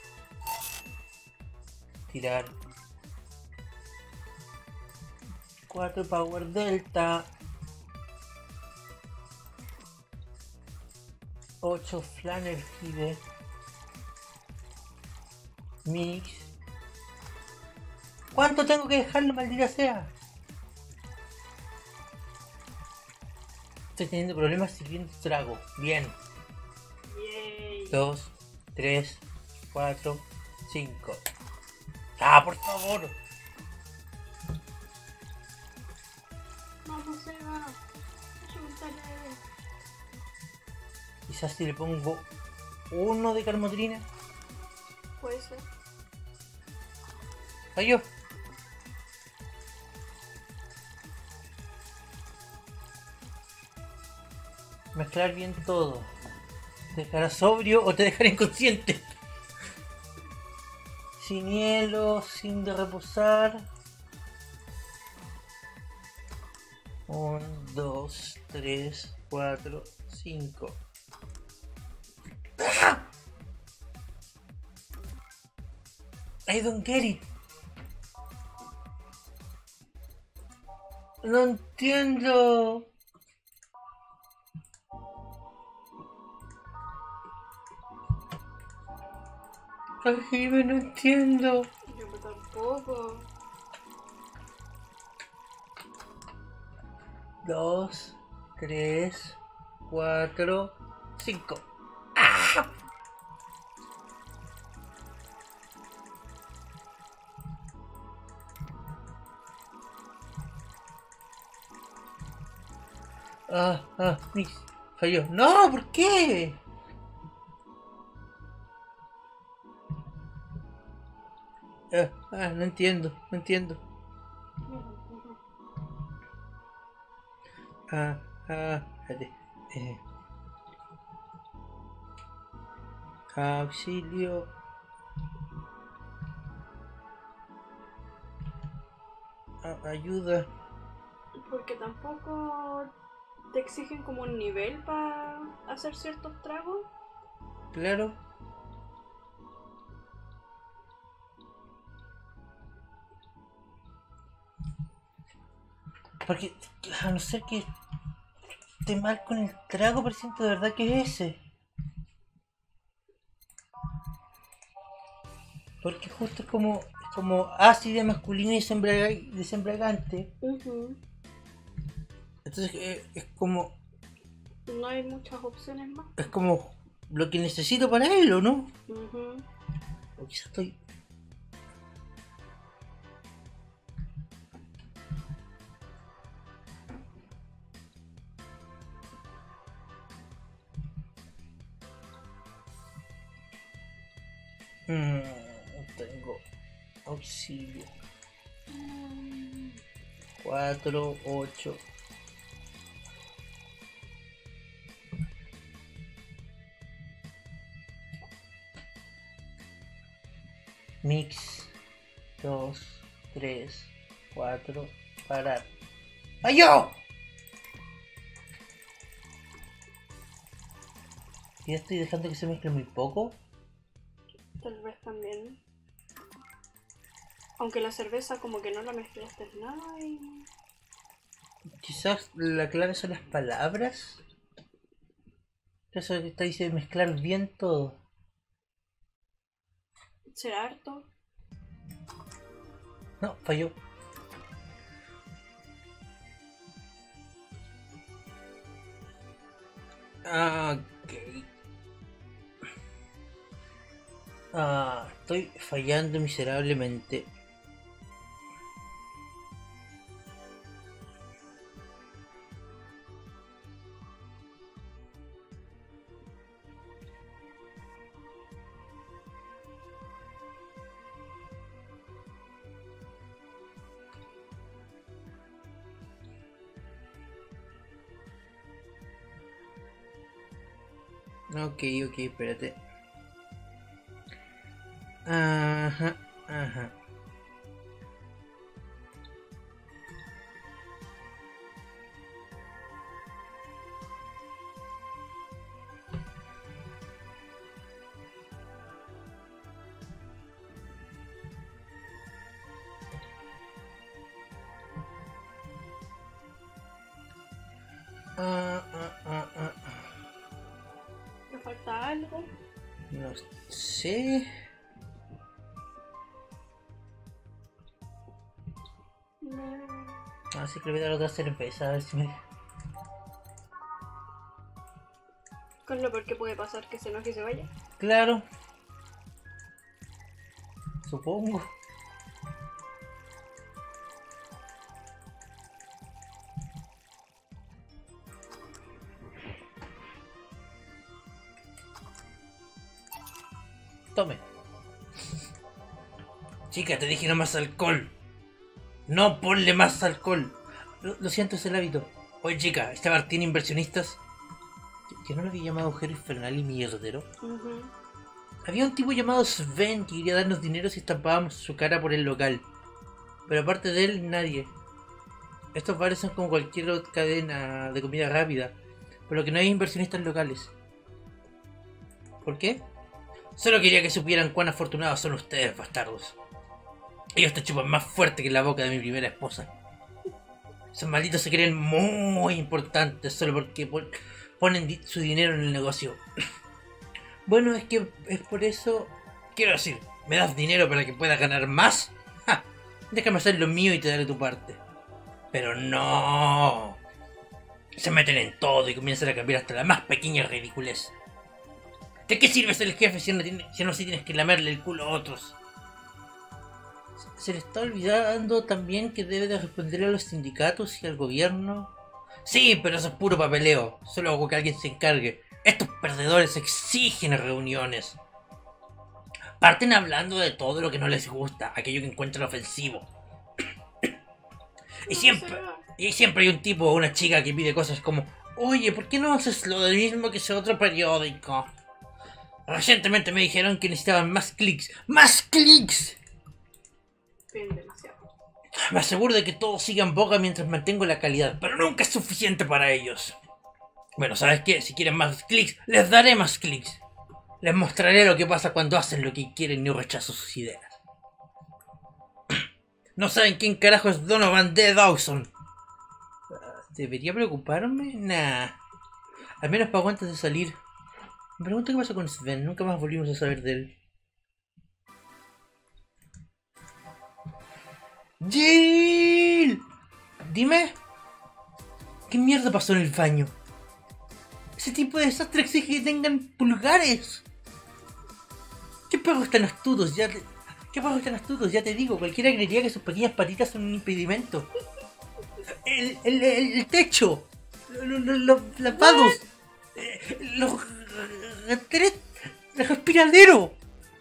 Tirar. cuatro Power Delta. ocho Flanergide. Mix. ¿Cuánto tengo que dejarlo, maldita sea? Estoy teniendo problemas sirviendo trago. Bien. Yay. dos, tres, cuatro, cinco. ¡Ah, por favor! Vamos, Seba. Ayúdale. Quizás si le pongo uno de carmotrina. Puede ser. Falló. Mezclar bien todo. ¿Te dejará sobrio o te dejará inconsciente? Sin hielo, sin de reposar. uno, dos, tres, cuatro, cinco. ¡Ah! I don't get it. No entiendo. Jaime, no entiendo. Yo tampoco. Dos, tres, cuatro, cinco. ¡Ah! Ah, ah, mix. Falló. ¡No! ¿Por qué? Ah, ah, no entiendo, no entiendo. Ah, ah, espérate. Eh. Auxilio. Ah, ayuda. Porque tampoco te exigen como un nivel para hacer ciertos tragos. Claro. Porque a no ser que esté mal con el trago, presiento de verdad que es ese. Porque justo es como, es como ácida, masculina y desembraga- desembragante. Uh-huh. Entonces eh, es como No hay muchas opciones más. es como lo que necesito para él, ¿o no? Uh-huh. O quizás estoy... Mm, tengo auxilio. cuatro, ocho. Mix. dos, tres, cuatro. Parar. ¡Falló! ¿Ya estoy dejando que se mezcle muy poco? Tal vez también. Aunque la cerveza como que no la mezclaste nada y... Quizás la clave son las palabras. Eso que está diciendo mezclar bien todo. ¿Será harto? No, falló. Ah, ok. Ah, estoy fallando miserablemente. Ok, ok, espérate. Ajá, ajá. Ah, ah, ah, ah. ¿Me falta algo? No sé. No. Así que le voy a dar otra cerveza, a ver si me... Con lo peor que puede pasar que se enoje y se vaya. Claro. Supongo. Tome. Chica, te dije no más alcohol. No ponle más alcohol. Lo, lo siento, es el hábito. Oye, chica, ¿este bar tiene inversionistas? ¿Que, que no lo había llamado agujero infernal y mierdero? Uh-huh. Había un tipo llamado Sven que quería darnos dinero si estampábamos su cara por el local. Pero aparte de él, nadie. Estos bares son como cualquier otra cadena de comida rápida, por lo que no hay inversionistas locales. ¿Por qué? Solo quería que supieran cuán afortunados son ustedes, bastardos. Ellos te chupan más fuerte que la boca de mi primera esposa. Esos malditos se creen muy importantes solo porque ponen di- su dinero en el negocio. Bueno, es que es por eso... Quiero decir, ¿me das dinero para que puedas ganar más? ¡Ja! Déjame hacer lo mío y te daré tu parte. Pero no. Se meten en todo y comienzan a cambiar hasta la más pequeña ridiculez. ¿De qué sirve ser el jefe si no, tiene, si no si tienes que lamerle el culo a otros? Se le está olvidando también que debe de responder a los sindicatos y al gobierno. Sí, pero eso es puro papeleo. Solo hago que alguien se encargue. Estos perdedores exigen reuniones. Parten hablando de todo lo que no les gusta, aquello que encuentran ofensivo. Y siempre, y siempre hay un tipo o una chica que pide cosas como: oye, ¿por qué no haces lo mismo que ese otro periódico? Recientemente me dijeron que necesitaban más clics. ¡Más clics! Piden demasiado. Me aseguro de que todo siga en boga mientras mantengo la calidad, pero nunca es suficiente para ellos. Bueno, ¿sabes qué? Si quieren más clics, les daré más clics. Les mostraré lo que pasa cuando hacen lo que quieren y no rechazo sus ideas. ¿No saben quién carajo es Donovan D. Dawson? ¿Debería preocuparme? Nah. Al menos pago antes de salir. Me pregunto qué pasó con Sven. Nunca más volvimos a saber de él. ¡Jill! Dime. ¿Qué mierda pasó en el baño? Ese tipo de desastre exige que tengan pulgares. ¿Qué perros tan astutos? Ya te... ¿Qué perros tan astutos? Ya te digo, cualquiera creería que sus pequeñas patitas son un impedimento. El, el, el, el techo. Los, los, los lavados. Eh, Los... El respiradero.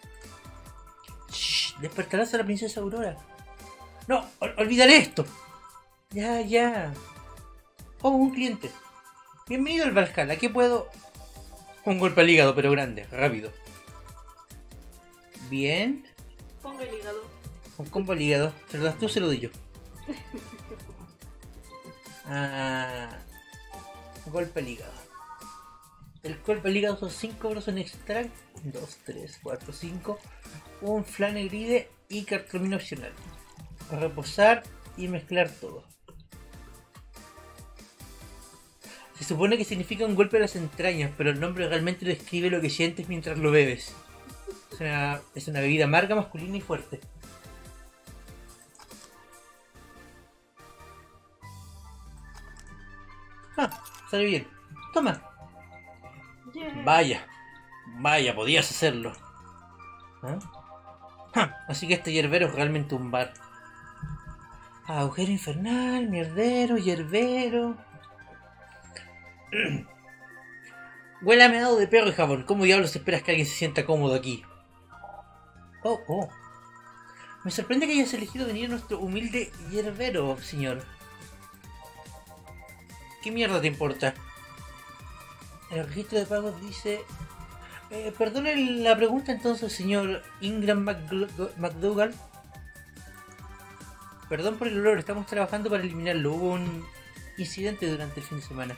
Shh, despertarás a la princesa Aurora. No, ol- olvidaré esto. Ya, ya. Oh, un cliente. Bienvenido al Valhalla. ¿Qué puedo...? Un golpe al hígado, pero grande, rápido. Bien. Ponga el hígado. Un combo al hígado. ¿Se lo das tú o se lo doy yo? Ah, golpe al hígado. El golpe al hígado son cinco euros en extra. dos, tres, cuatro, cinco. Un flan gride y cartulina opcional. Reposar y mezclar todo. Se supone que significa un golpe a las entrañas, pero el nombre realmente describe lo que sientes mientras lo bebes. Es una, es una bebida amarga, masculina y fuerte. Ah, sale bien. Toma. Yeah. Vaya. Vaya, podías hacerlo. ¿Ah? Ja, así que este hierbero es realmente un bar. Agujero infernal, mierdero, hierbero. Huele a meado de perro y jabón. ¿Cómo diablos esperas que alguien se sienta cómodo aquí? Oh, oh. Me sorprende que hayas elegido venir a nuestro humilde hierbero, señor. ¿Qué mierda te importa? El registro de pagos dice... Eh, perdone la pregunta entonces, señor Ingram McGl- McDougall. Perdón por el olor, estamos trabajando para eliminarlo. Hubo un incidente durante el fin de semana.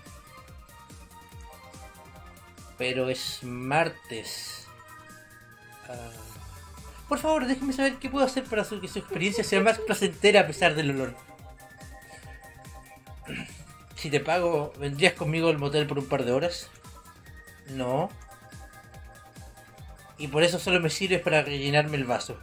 Pero es martes. Ah, por favor, déjeme saber qué puedo hacer para que su experiencia sea más placentera a pesar del olor. Si te pago, ¿vendrías conmigo al motel por un par de horas? No. Y por eso solo me sirves para rellenarme el vaso.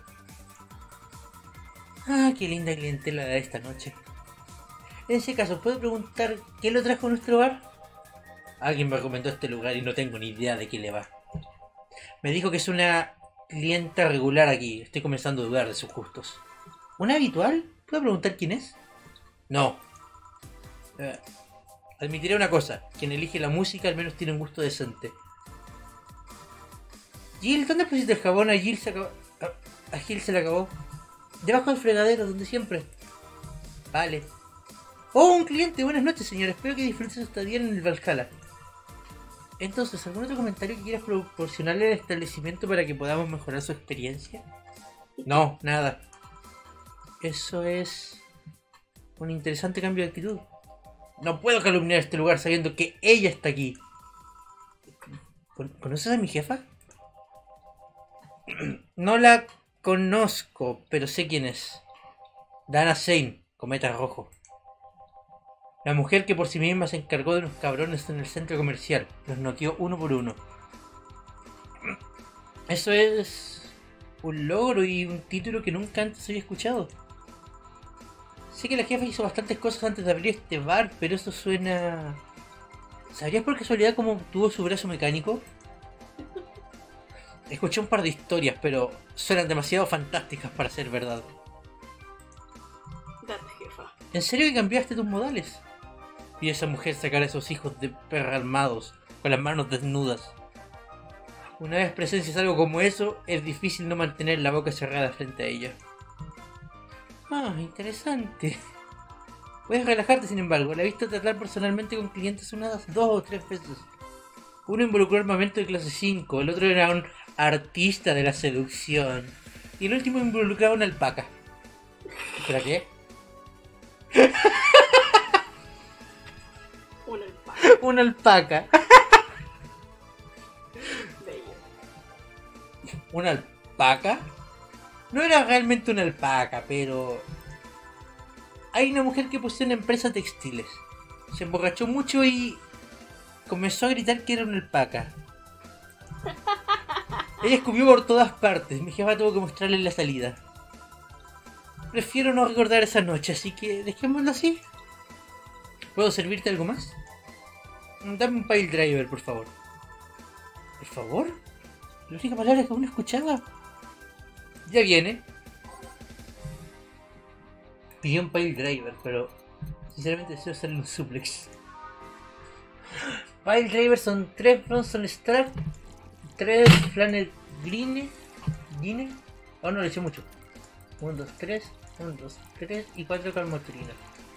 Ah, qué linda clientela de esta noche. En ese caso, ¿puedo preguntar qué lo trajo a nuestro bar? Alguien me recomendó este lugar y no tengo ni idea de qué le va. Me dijo que es una clienta regular aquí. Estoy comenzando a dudar de sus gustos. ¿Una habitual? ¿Puedo preguntar quién es? No. Eh, admitiré una cosa. Quien elige la música al menos tiene un gusto decente. Jill, ¿dónde pusiste el jabón? A Jill se acabó... A, a Jill se le acabó. Debajo del fregadero, donde siempre. Vale. Oh, un cliente. Buenas noches, señor. Espero que disfrute su estadía en el Valhalla. Entonces, ¿algún otro comentario que quieras proporcionarle al establecimiento para que podamos mejorar su experiencia? No, nada. Eso es un interesante cambio de actitud. No puedo calumniar este lugar sabiendo que ella está aquí. ¿Conoces a mi jefa? No la conozco, pero sé quién es. Dana Zane, cometa rojo. La mujer que por sí misma se encargó de unos cabrones en el centro comercial. Los noqueó uno por uno. Eso es un logro y un título que nunca antes había escuchado. Sé que la jefa hizo bastantes cosas antes de abrir este bar, pero eso suena... ¿Sabrías por casualidad cómo obtuvo su brazo mecánico? Escuché un par de historias, pero suenan demasiado fantásticas para ser verdad. Date, jefa. ¿En serio que cambiaste tus modales? Vi a esa mujer sacar a esos hijos de perra armados, con las manos desnudas. Una vez presencias algo como eso, es difícil no mantener la boca cerrada frente a ella. Ah, interesante. Puedes relajarte, sin embargo. La he visto tratar personalmente con clientes unas dos o tres veces. Uno involucró armamento de clase cinco, el otro era un artista de la seducción. Y el último involucraba una alpaca. ¿Espera qué? Una alpaca. Una alpaca. Bello. ¿Una alpaca? No era realmente una alpaca, pero... Hay una mujer que posee una empresa textiles. Se emborrachó mucho y... comenzó a gritar que era una alpaca. Ella escupió por todas partes. Mi jefa tuvo que mostrarle la salida. Prefiero no recordar esa noche, así que dejémoslo así. ¿Puedo servirte algo más? Dame un pile driver, por favor. ¿Por favor? La única palabra que aún no escuchaba. Ya viene. Pidió un pile driver, pero sinceramente deseo hacerle un suplex. Pile driver son tres Bronson Strap, tres Flannel Green, Green. Oh, no le eché mucho. uno, dos, tres, uno, dos, tres y cuatro calmotrinas.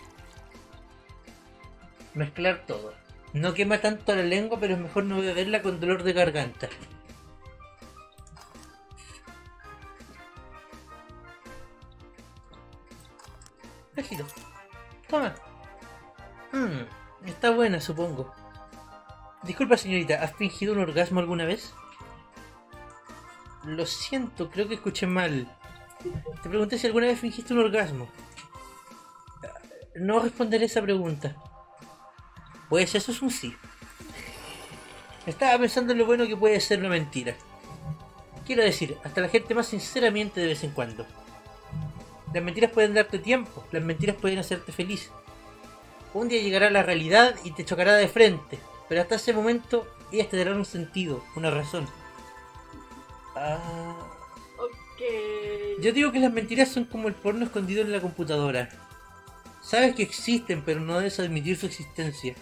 Mezclar todo. No quema tanto la lengua, pero es mejor no beberla con dolor de garganta. Bajito. Toma. Mmm, está buena, supongo. Disculpa, señorita, ¿has fingido un orgasmo alguna vez? Lo siento, creo que escuché mal. Te pregunté si alguna vez fingiste un orgasmo. No responderé esa pregunta. Pues eso es un sí. Estaba pensando en lo bueno que puede ser una mentira. Quiero decir, hasta la gente más sinceramente de vez en cuando. Las mentiras pueden darte tiempo, las mentiras pueden hacerte feliz. Un día llegará la realidad y te chocará de frente, pero hasta ese momento ellas te darán un sentido, una razón. Ah... Ok. Yo digo que las mentiras son como el porno escondido en la computadora. Sabes que existen, pero no debes admitir su existencia.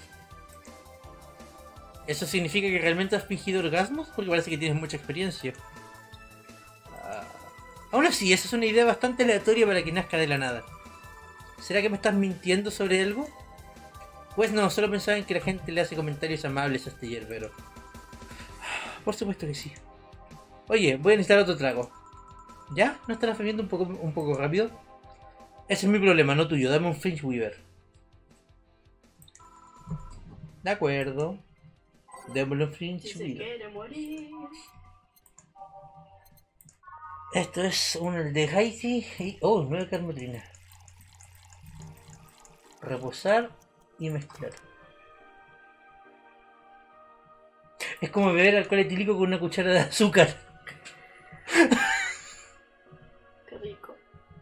¿Eso significa que realmente has fingido orgasmos? Porque parece que tienes mucha experiencia. Ah... Aún así, esa es una idea bastante aleatoria para que nazca de la nada. ¿Será que me estás mintiendo sobre algo? Pues no, solo pensaba en que la gente le hace comentarios amables a este hierbero. Por supuesto que sí. Oye, voy a necesitar otro trago. ¿Ya? ¿No estarás bebiendo un poco, un poco rápido? Ese es mi problema, no tuyo. Dame un French Weaver. De acuerdo. Démosle un French Si se Weaver. quiere morir. Esto es un de Haiti y... Oh, nueve calmotrina. Reposar y mezclar. Es como beber alcohol etílico con una cuchara de azúcar. Qué rico.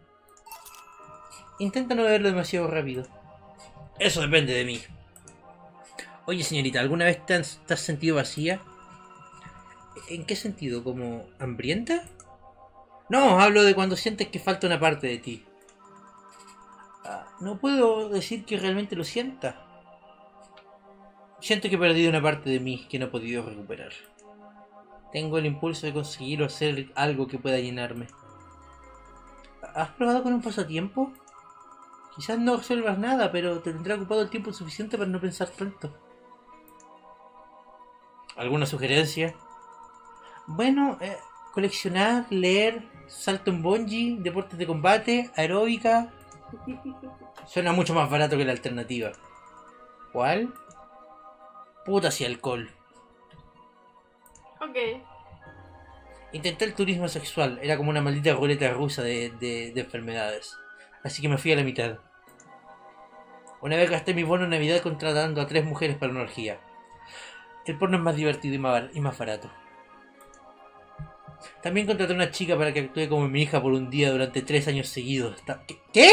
Intenta no beberlo demasiado rápido. Eso depende de mí. Oye, señorita, ¿alguna vez te has, te has sentido vacía? ¿En qué sentido? ¿Como hambrienta? No, hablo de cuando sientes que falta una parte de ti. Ah, no puedo decir que realmente lo sienta. Siento que he perdido una parte de mí que no he podido recuperar. Tengo el impulso de conseguir o hacer algo que pueda llenarme. ¿Has probado con un pasatiempo? Quizás no resuelvas nada, pero te tendrá ocupado el tiempo suficiente para no pensar tanto. ¿Alguna sugerencia? Bueno, eh, coleccionar, leer, salto en bungee, deportes de combate, aeróbica. Suena mucho más barato que la alternativa. ¿Cuál? Putas y alcohol. Ok. Intenté el turismo sexual, era como una maldita ruleta rusa de, de, de enfermedades. Así que me fui a la mitad. Una vez gasté mi bono de Navidad contratando a tres mujeres para una orgía. El porno es más divertido y más, y más barato. También contraté a una chica para que actúe como mi hija por un día durante tres años seguidos. ¿Qué? ¿Qué?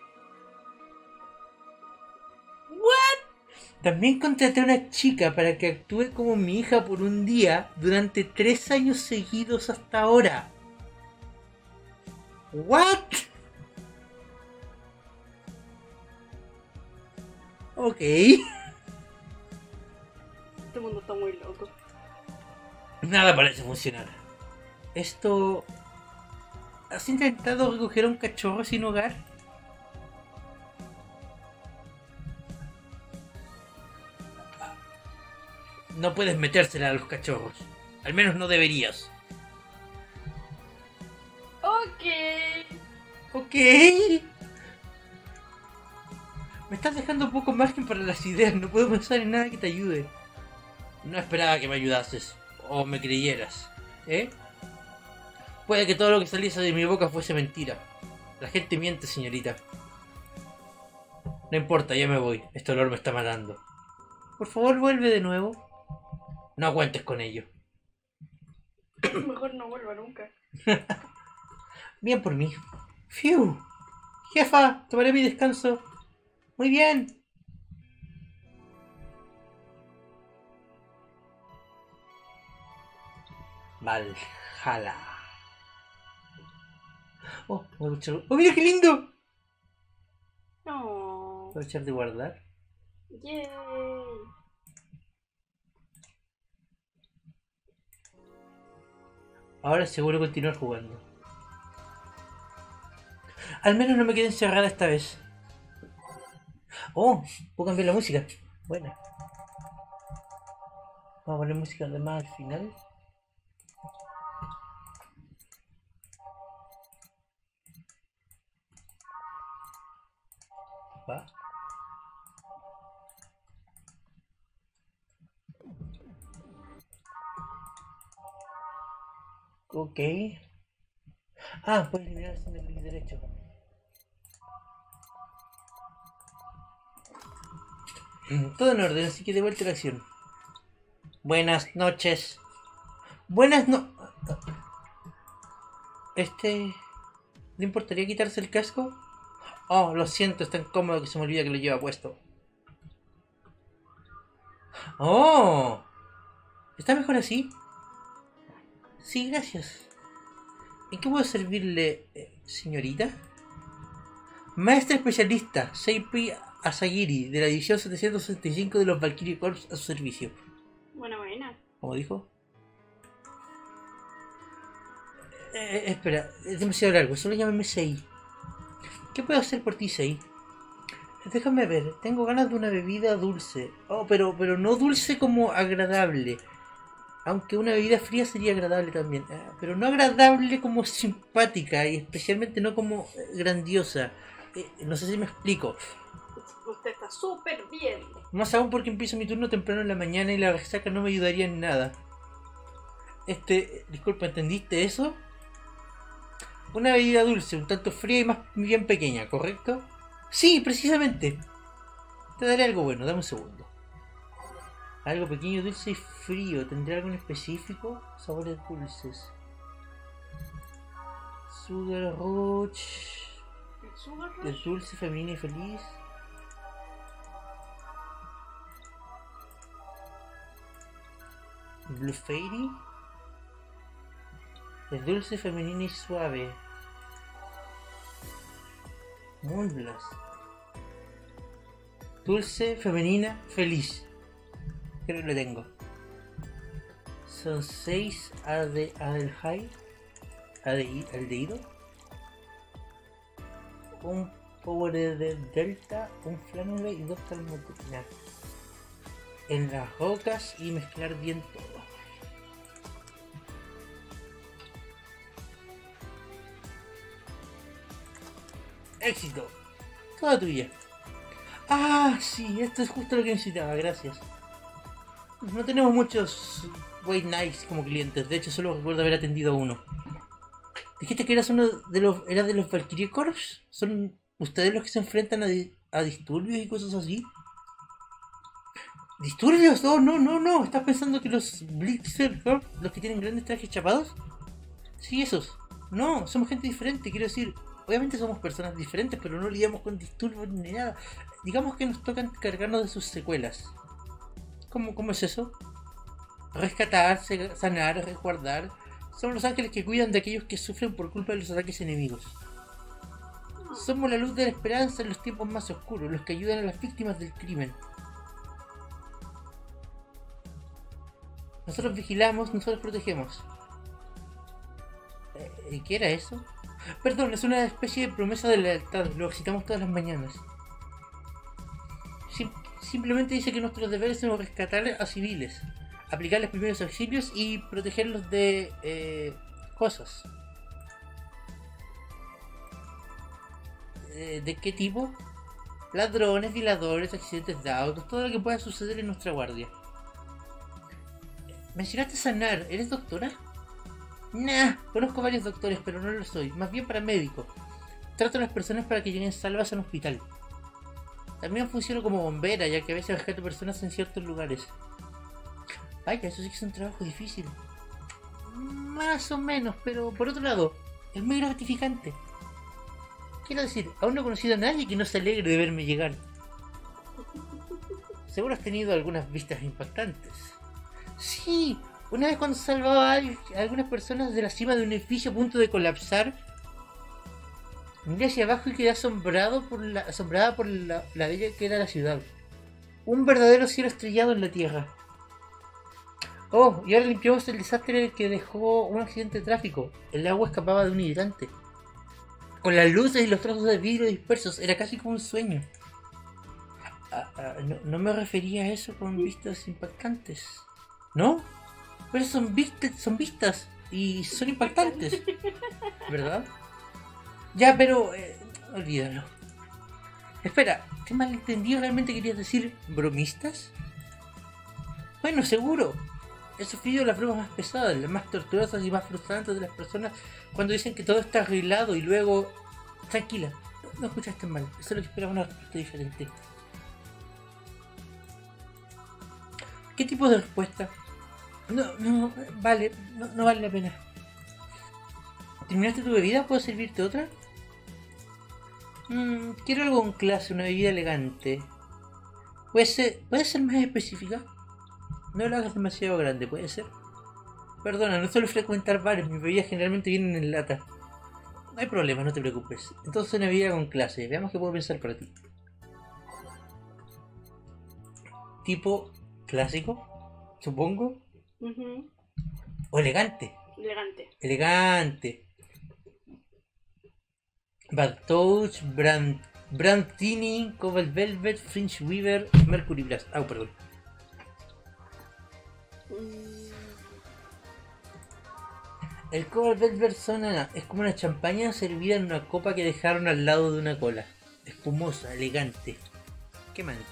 What? También contraté a una chica para que actúe como mi hija por un día durante tres años seguidos hasta ahora. ¿What? Ok. Este mundo está muy loco. Nada parece funcionar. Esto... ¿Has intentado recoger a un cachorro sin hogar? No puedes metérsela a los cachorros. Al menos no deberías. Ok. Ok. Me estás dejando poco margen para las ideas. No puedo pensar en nada que te ayude. No esperaba que me ayudases. O me creyeras. ¿Eh? Puede que todo lo que saliese de mi boca fuese mentira. La gente miente, señorita. No importa, ya me voy. Este olor me está matando. Por favor, vuelve de nuevo. No cuentes con ello. Mejor no vuelva nunca. Bien por mí. ¡Fiu! Jefa, tomaré mi descanso. Muy bien. Valhalla. Oh, voy a echar... ¡Oh, mira qué lindo! No. Voy a echar de guardar. Yay. Ahora seguro continuar jugando. Al menos no me quedé encerrada esta vez. Oh, puedo cambiar la música. Buena. Vamos a poner música además al final. Va. Ok. Ah, puedes eliminar sin el clic derecho. Todo en orden, así que de vuelta a la acción. Buenas noches. Buenas no... Este... ¿Le importaría quitarse el casco? Oh, lo siento, es tan cómodo que se me olvida que lo lleva puesto. Oh, ¿está mejor así? Sí, gracias. ¿En qué puedo servirle, eh, señorita? Maestra especialista, Seipi Asagiri, de la división setecientos sesenta y cinco de los Valkyrie Corps a su servicio. Buena, buena. ¿Cómo dijo? Eh, eh, espera, es demasiado largo, solo llámame Sei. ¿Qué puedo hacer por ti, Sei? Déjame ver, tengo ganas de una bebida dulce. Oh, pero, pero no dulce como agradable. Aunque una bebida fría sería agradable también. Ah, pero no agradable como simpática y especialmente no como grandiosa. Eh, no sé si me explico. Usted está súper bien. Más aún porque empiezo mi turno temprano en la mañana y la resaca no me ayudaría en nada. Este, disculpa, ¿entendiste eso? Una bebida dulce, un tanto fría y más bien pequeña, ¿correcto? Sí, precisamente. Te daré algo bueno, dame un segundo. Algo pequeño, dulce y frío. ¿Tendrá algo en específico? Sabores dulces. Sugar Rush. ¿El Sugar Rush? Es dulce, femenina y feliz. Blue Fairy. Es dulce, femenina y suave. Moonblast. Dulce, femenina, feliz. Creo que lo tengo. Son seis ade, Adelheid. Ade, aldehído. Un Power de Delta, un Flammable y dos Talmotina. En las rocas y mezclar bien todo. Éxito. Toda tuya. Ah, sí, esto es justo lo que necesitaba, gracias. No tenemos muchos White Knights como clientes, de hecho solo recuerdo haber atendido a uno. Dijiste que eras uno de los. ¿Eras de los Valkyrie Corps? ¿Son ustedes los que se enfrentan a, di a disturbios y cosas así? ¿Disturbios? Oh, no, no, no. ¿Estás pensando que los Blitzer Corps, los que tienen grandes trajes chapados? Sí, esos. No, somos gente diferente, quiero decir. Obviamente somos personas diferentes, pero no lidiamos con disturbios ni nada. Digamos que nos tocan cargarnos de sus secuelas. ¿Cómo, cómo es eso? Rescatar, sanar, resguardar. Somos los ángeles que cuidan de aquellos que sufren por culpa de los ataques enemigos. Somos la luz de la esperanza en los tiempos más oscuros, los que ayudan a las víctimas del crimen. Nosotros vigilamos, nosotros protegemos. ¿Y qué era eso? Perdón, es una especie de promesa de lealtad, lo recitamos todas las mañanas. Sim simplemente dice que nuestros deberes son rescatar a civiles, aplicarles primeros auxilios y protegerlos de eh, cosas. Eh, ¿De qué tipo? Ladrones, violadores, accidentes de autos, todo lo que pueda suceder en nuestra guardia. Mencionaste sanar, ¿eres doctora? Nah, conozco varios doctores, pero no lo soy, más bien paramédico. Trato a las personas para que lleguen salvas a un hospital. También funciono como bombera, ya que a veces rescato personas en ciertos lugares. Vaya, eso sí que es un trabajo difícil. Más o menos, pero por otro lado, es muy gratificante. Quiero decir, aún no he conocido a nadie que no se alegre de verme llegar. Seguro has tenido algunas vistas impactantes. Sí, una vez cuando salvaba a algunas personas de la cima de un edificio a punto de colapsar, miré hacia abajo y quedé asombrado por la, asombrada por la, la bella que era la ciudad. Un verdadero cielo estrellado en la tierra. Oh, y ahora limpiamos el desastre que dejó un accidente de tráfico. El agua escapaba de un hidrante. Con las luces y los trozos de vidrio dispersos, era casi como un sueño. Ah, ah, no, no me refería a eso con vistas impactantes. ¿No? Pero son vistas, son vistas y son impactantes, ¿verdad? Ya, pero eh, olvídalo. Espera, ¿te malentendido? ¿Realmente querías decir bromistas? Bueno, seguro. He sufrido las bromas más pesadas, las más tortuosas y más frustrantes de las personas cuando dicen que todo está arreglado y luego... Tranquila, no, no escuchaste mal, eso es lo que esperaba, una respuesta diferente. ¿Qué tipo de respuesta? No, no, vale, no, no vale la pena. ¿Terminaste tu bebida? ¿Puedo servirte otra? Mm, quiero algo con clase, una bebida elegante. ¿Puede ser, ¿puede ser más específica? No lo hagas demasiado grande, ¿puede ser? Perdona, no suelo frecuentar bares, mis bebidas generalmente vienen en lata. No hay problema, no te preocupes. Entonces una bebida con clase, veamos qué puedo pensar para ti. Tipo clásico, supongo. Uh-huh. O elegante. Elegante. Elegante. Bad Touch, Brand, Brandtini, Cobalt Velvet, Fringe Weaver, Mercury Blast. Ah, perdón. Mm. El Cobalt Velvet Sonana es como una champaña servida en una copa que dejaron al lado de una cola. Espumosa, elegante, quemante.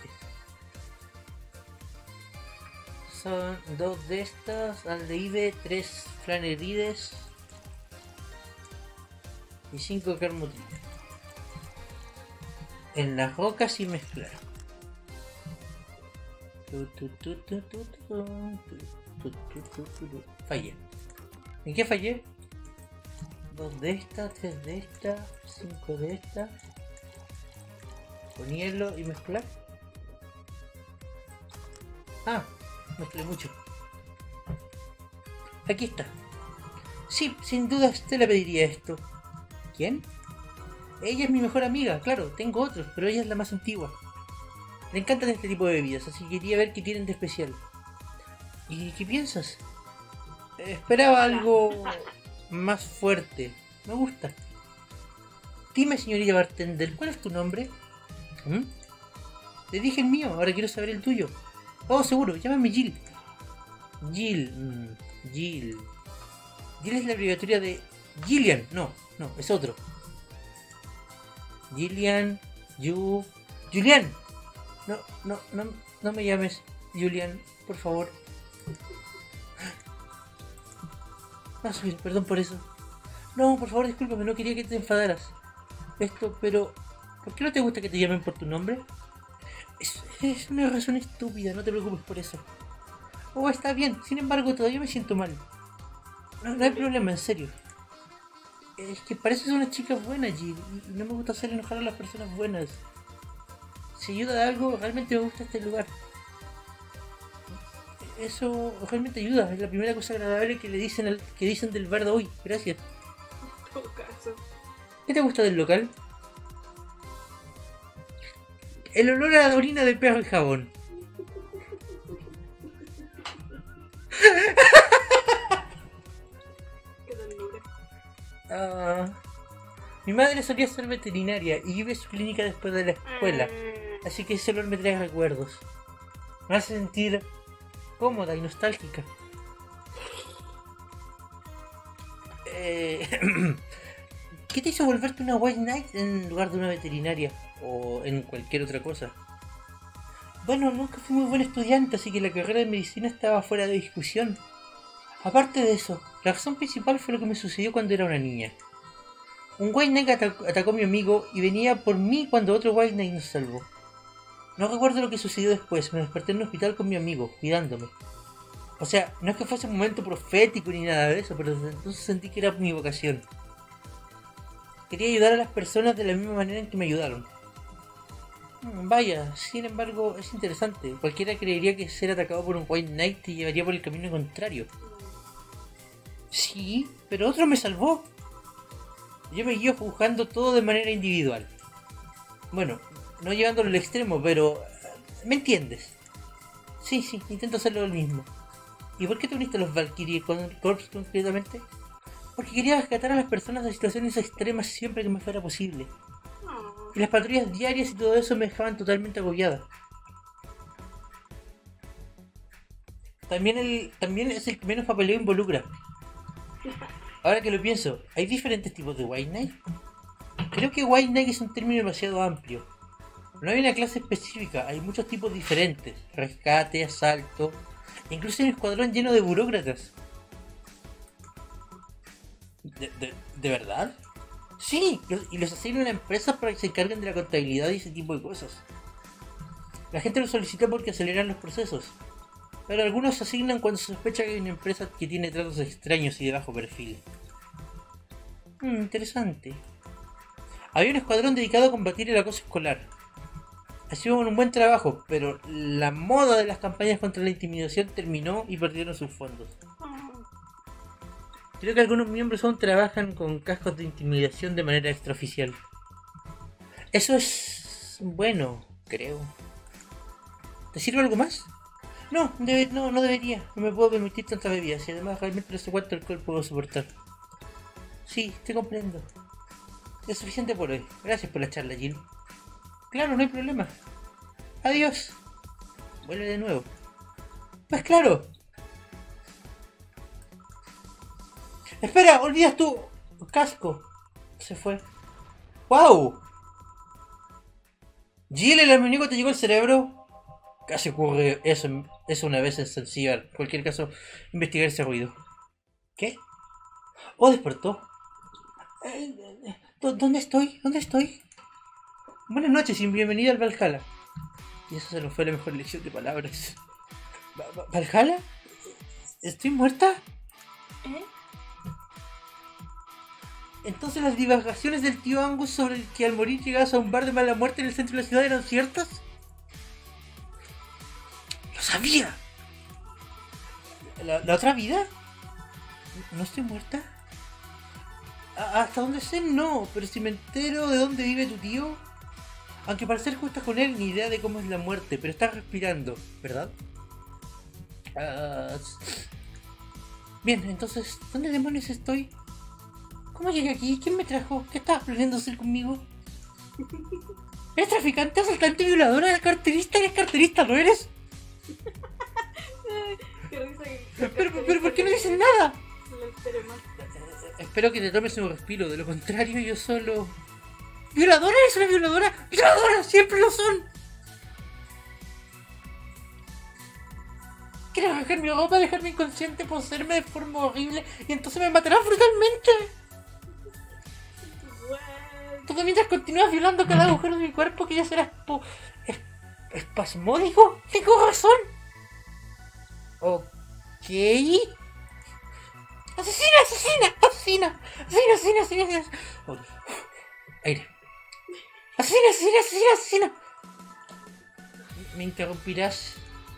Son dos de estas, aldeíde, tres flanerides y cinco carmutines. En las rocas y mezclar. Tu, tu, tu, tu, tu, tu, tu, tu, tu, tu, tu, tu. Fallé. ¿En qué fallé? Dos de esta, tres de esta, cinco de esta. Con hielo y mezclar. Ah, mezclé mucho. Aquí está. Sí, sin duda usted le pediría esto. ¿Quién? Ella es mi mejor amiga, claro, tengo otros, pero ella es la más antigua. Le encantan este tipo de bebidas, así que quería ver qué tienen de especial. ¿Y qué piensas? Esperaba algo más fuerte. Me gusta. Dime, señorita bartender, ¿cuál es tu nombre? ¿Mm? Le dije el mío, ahora quiero saber el tuyo. Oh, seguro, llámame Jill. Jill, mmm, Jill. Jill es la abreviatura de Gillian. No, no, es otro. Gillian, you... Julian. No, no, no, no me llames Julian, por favor. No, soy, perdón por eso. No, por favor, discúlpame, no quería que te enfadaras. Esto, pero... ¿por qué no te gusta que te llamen por tu nombre? Es, es una razón estúpida, no te preocupes por eso. Oh, está bien, sin embargo, todavía me siento mal. No, no hay problema, en serio. Es que pareces una chica buena, Jill, y no me gusta hacer enojar a las personas buenas. Si ayuda de algo, realmente me gusta este lugar. Eso realmente ayuda, es la primera cosa agradable que le dicen al, que dicen del bar de hoy. Gracias. En todo caso. ¿Qué te gusta del local? El olor a la orina de perro y jabón. Qué ternura. Ah, mi madre solía ser veterinaria y vive su clínica después de la escuela, Mm. así que ese olor me trae recuerdos. Me hace sentir cómoda y nostálgica. Eh, ¿Qué te hizo volverte una White Knight en lugar de una veterinaria? O en cualquier otra cosa. Bueno, nunca fui muy buen estudiante, así que la carrera de medicina estaba fuera de discusión. Aparte de eso, la razón principal fue lo que me sucedió cuando era una niña. Un White Knight atacó, atacó a mi amigo y venía por mí cuando otro White Knight nos salvó. No recuerdo lo que sucedió después, me desperté en un hospital con mi amigo, cuidándome. O sea, no es que fuese un momento profético ni nada de eso, pero desde entonces sentí que era mi vocación. Quería ayudar a las personas de la misma manera en que me ayudaron. Hmm, Vaya, sin embargo, es interesante. Cualquiera creería que ser atacado por un White Knight te llevaría por el camino contrario. Sí, pero otro me salvó. Yo me guío juzgando todo de manera individual. Bueno, no llevándolo al extremo, pero... ¿me entiendes? Sí, sí, intento hacerlo el mismo. ¿Y por qué te uniste a los Valkyrie Corps concretamente? Porque quería rescatar a las personas de situaciones extremas siempre que me fuera posible. Oh. Y las patrullas diarias y todo eso me dejaban totalmente agobiada. También, el, también es el que menos papeleo involucra. Ahora que lo pienso, ¿hay diferentes tipos de White Knight? Creo que White Knight es un término demasiado amplio. No hay una clase específica, hay muchos tipos diferentes. Rescate, asalto, incluso hay un escuadrón lleno de burócratas. ¿De, de, ¿de verdad? Sí, los, y los asignan a empresas para que se encarguen de la contabilidad y ese tipo de cosas. La gente los solicita porque aceleran los procesos, pero algunos se asignan cuando se sospecha que hay una empresa que tiene tratos extraños y de bajo perfil. Hmm, interesante. Había un escuadrón dedicado a combatir el acoso escolar. Hicieron un buen trabajo, pero la moda de las campañas contra la intimidación terminó y perdieron sus fondos. Creo que algunos miembros aún trabajan con cascos de intimidación de manera extraoficial. Eso es bueno, creo. ¿Te sirve algo más? No, debe, no, no debería. No me puedo permitir tantas bebidas y además realmente no sé cuánto alcohol puedo soportar. Sí, te comprendo. Es suficiente por hoy. Gracias por la charla, Jill. Claro, no hay problema. Adiós. Vuelve de nuevo. Pues claro. Espera, olvidas tu casco. Se fue. ¡Wow! Jill, el muñeco te llegó al cerebro. Casi ocurre eso, eso una vez en Zanzíbar. En cualquier caso, investigar ese ruido. ¿Qué? Oh, despertó. Eh, ¿Dónde estoy? ¿Dónde estoy? Buenas noches y bienvenido al Valhalla. Y eso se nos fue la mejor elección de palabras. Va- va- ¿Valhalla? ¿Estoy muerta? ¿Eh? ¿Entonces las divagaciones del tío Angus sobre el que al morir llegabas a un bar de mala muerte en el centro de la ciudad eran ciertas? ¡Lo sabía! ¿La, la otra vida? ¿No estoy muerta? A- hasta donde sé, no, pero si me entero de dónde vive tu tío... Aunque para ser justa con él, ni idea de cómo es la muerte, pero está respirando, ¿verdad? Ah, bien, entonces, ¿dónde demonios estoy? ¿Cómo llegué aquí? ¿Quién me trajo? ¿Qué estabas planeando hacer conmigo? ¿Eres traficante, asaltante, violadora, carterista? ¿Eres carterista, no eres? Qué risa que... Pero, pero, ¿por qué no dices nada? La esperé más. Espero que te tomes un respiro, de lo contrario yo solo... ¿Violadora? ¿Eres una violadora? ¡Violadora! ¡Siempre lo son! ¿Quieres bajar mi ropa, dejarme inconsciente, poseerme de forma horrible y entonces me matarás brutalmente? What? Todo mientras continúas violando cada agujero de mi cuerpo que ya serás po... es- espasmódico. Tengo razón. Ok. Asesina, asesina, asesina, asesina, asesina, asesina, asesina. Ok. Aire. Asesina, asesina, asesina, asesina. ¿Me interrumpirás?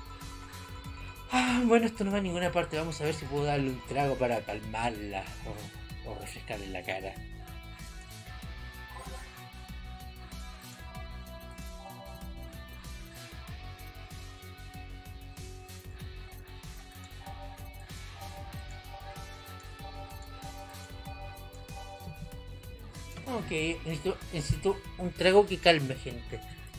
Ah, bueno, esto no va a ninguna parte. Vamos a ver si puedo darle un trago para calmarla o, o refrescarle la cara. Ok, necesito, necesito un trago que calme, gente.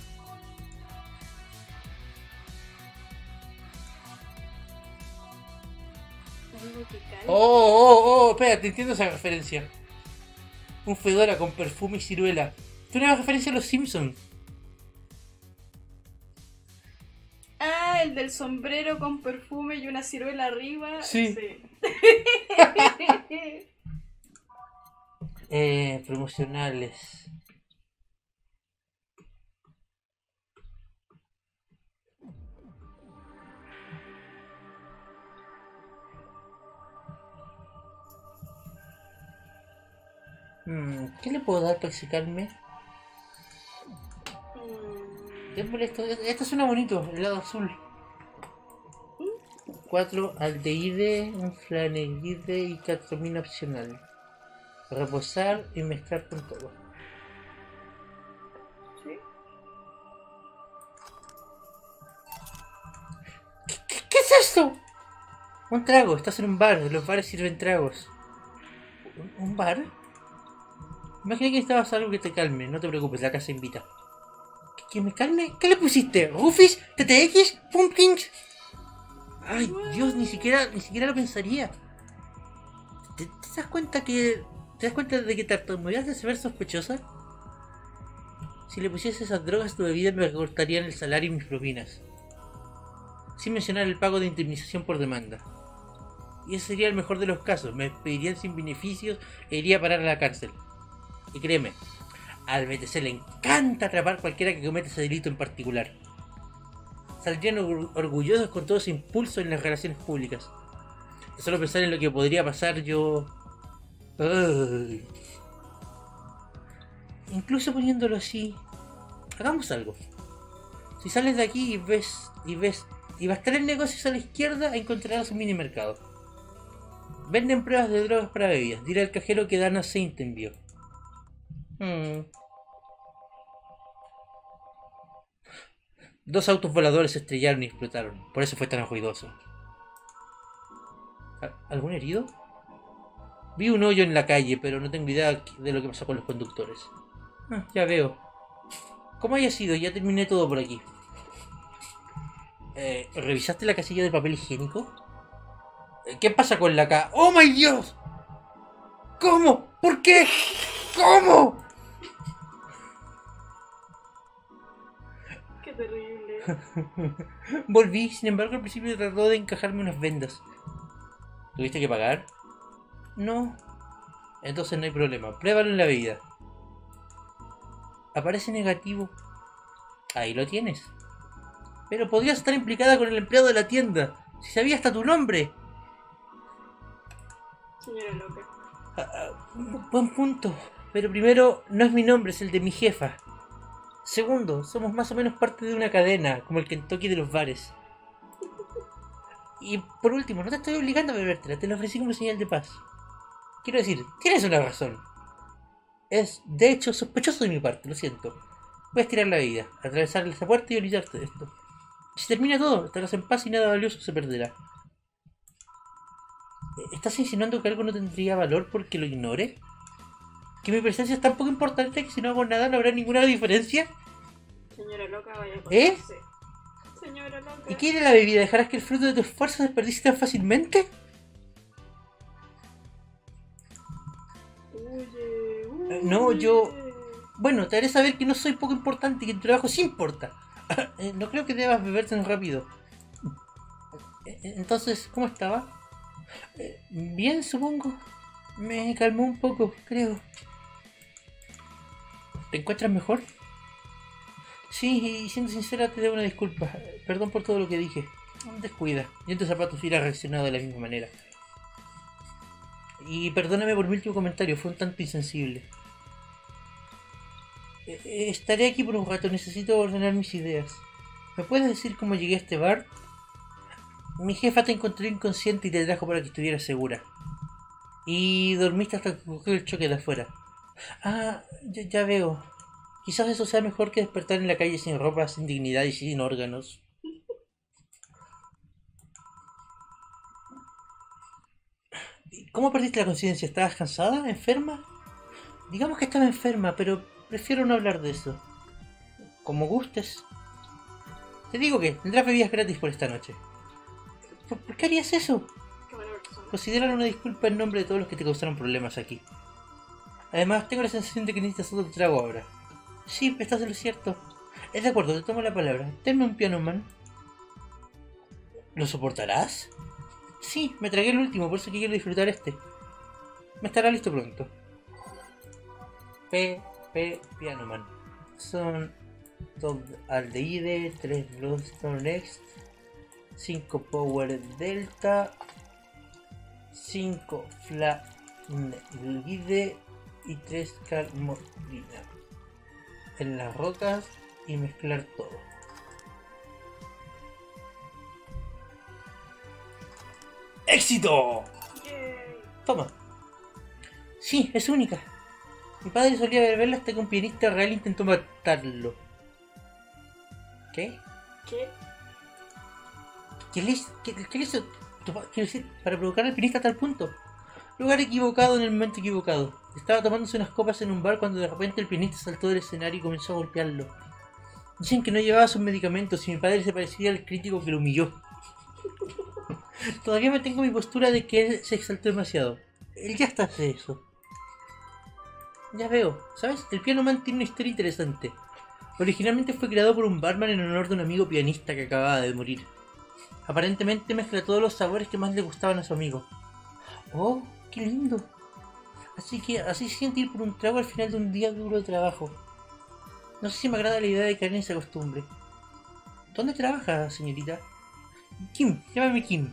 Algo que calma. Oh, oh, oh, espérate, entiendo esa referencia. Un fedora con perfume y ciruela. Es una referencia a los Simpsons. Ah, el del sombrero con perfume y una ciruela arriba. Sí. Eh, promocionales. Hmm, ¿qué le puedo dar para excitarme? Mm, Démosle esto. Esto suena bonito, el lado azul. Cuatro aldeíde, un flanelide y catromina opcional. Reposar y mezclar con todo. sí. ¿Qué, qué, qué es esto? Un trago, estás en un bar, los bares sirven tragos. ¿Un, un bar? Imagina que necesitabas algo que te calme, no te preocupes, la casa invita. ¿Que, que me calme? ¿Qué le pusiste? ¿Rufis? ¿T T X? ¿Pumpkins? Ay, Dios, ni siquiera, ni siquiera lo pensaría. ¿Te, te das cuenta que... ¿Te das cuenta de que tartamudeas de ser sospechosa? Si le pusiese esas drogas a tu bebida me recortarían el salario y mis propinas. Sin mencionar el pago de indemnización por demanda. Y ese sería el mejor de los casos. Me despedirían sin beneficios e iría a parar a la cárcel. Y créeme, al B T C le encanta atrapar cualquiera que cometa ese delito en particular. Saldrían or- orgullosos con todo ese impulso en las relaciones públicas. De solo pensar en lo que podría pasar yo... Ay. Incluso poniéndolo así, hagamos algo. Si sales de aquí y ves, y ves, y vas a estar en negocios a la izquierda, encontrarás un mini mercado. Venden pruebas de drogas para bebidas. Dile al cajero que Dana Saint te envió. Hmm. Dos autos voladores se estrellaron y explotaron. Por eso fue tan ruidoso. ¿Al- ¿Algún herido? Vi un hoyo en la calle, pero no tengo idea de lo que pasó con los conductores. Ah, ya veo. ¿Cómo haya sido? Ya terminé todo por aquí. Eh, ¿Revisaste la casilla de papel higiénico? Eh, ¿Qué pasa con la ca... ¡Oh, my Dios! ¿Cómo? ¿Por qué? ¿Cómo? Qué terrible. Volví, sin embargo, al principio trató de encajarme unas vendas. ¿Tuviste que pagar? No. Entonces no hay problema. Pruébalo en la bebida. Aparece negativo. Ahí lo tienes. Pero podrías estar implicada con el empleado de la tienda. Si sabía hasta tu nombre. Señora loca. Ah, ah, bu- buen punto. Pero primero, no es mi nombre, es el de mi jefa. Segundo, somos más o menos parte de una cadena, como el Kentucky de los bares. Y por último, no te estoy obligando a bebértela, te la ofrecí como señal de paz. Quiero decir, tienes una razón. Es, de hecho, sospechoso de mi parte, lo siento. Voy a estirar la vida, atravesar esa puerta y olvidarte de esto. Si termina todo, estarás en paz y nada valioso se perderá. ¿Estás insinuando que algo no tendría valor porque lo ignore? ¿Que mi presencia es tan poco importante que si no hago nada no habrá ninguna diferencia? Señora loca, vaya a ¿Eh? acostarse. Señora loca. ¿Y qué era la bebida? ¿Dejarás que el fruto de tu esfuerzo se desperdicie tan fácilmente? Huye, huye. No, yo- Bueno, te haré saber que no soy poco importante y que tu trabajo sí importa. Eh, no creo que debas beber tan rápido. Eh, Entonces, ¿cómo estaba? Eh, Bien, supongo. Me calmó un poco, creo. ¿Te encuentras mejor? Sí, y siendo sincera te debo una disculpa. Perdón por todo lo que dije. Descuida. Yo en tus zapatos hubiera reaccionado de la misma manera. Y perdóname por mi último comentario, fue un tanto insensible. Eh, eh, Estaré aquí por un rato, necesito ordenar mis ideas. ¿Me puedes decir cómo llegué a este bar? Mi jefa te encontró inconsciente y te trajo para que estuvieras segura. Y dormiste hasta que cogió el choque de afuera. Ah, ya, ya veo. Quizás eso sea mejor que despertar en la calle sin ropa, sin dignidad y sin órganos. ¿Cómo perdiste la conciencia? ¿Estabas cansada? ¿Enferma? Digamos que estaba enferma, pero prefiero no hablar de eso. Como gustes. Te digo que tendrás bebidas gratis por esta noche. ¿Por, por qué harías eso? Qué buena persona. Considéralo una disculpa en nombre de todos los que te causaron problemas aquí. Además, tengo la sensación de que necesitas otro trago ahora. Sí, estás en lo cierto. Es de acuerdo, te tomo la palabra. Tenme un piano man. ¿Lo soportarás? Sí, me tragué el último, por eso que quiero disfrutar este. Me estará listo pronto. P, P, Piano Man. Son dos aldehyde, tres Glowstone Next, cinco Power Delta, cinco Flamide y tres Calmorina. En las rocas y mezclar todo. ¡Éxito! Yay. Toma. Sí, es única. Mi padre solía beberla hasta que un pianista real intentó matarlo. ¿Qué? ¿Qué? ¿Qué le hizo? ¿Qué, qué le hizo? tu pa- Quiero decir, para provocar al pianista a tal punto. Lugar equivocado en el momento equivocado. Estaba tomándose unas copas en un bar cuando de repente el pianista saltó del escenario y comenzó a golpearlo. Dicen que no llevaba sus medicamentos y mi padre se parecía al crítico que lo humilló. Todavía mantengo mi postura de que él se exaltó demasiado. Él ya está hace eso. Ya veo, ¿sabes? El Piano Man tiene una historia interesante. Originalmente fue creado por un barman en honor de un amigo pianista que acababa de morir. Aparentemente mezcla todos los sabores que más le gustaban a su amigo. ¡Oh, qué lindo! Así que así se siente ir por un trago al final de un día duro de trabajo. No sé si me agrada la idea de caer en esa costumbre. ¿Dónde trabaja, señorita? Kim, llámame Kim.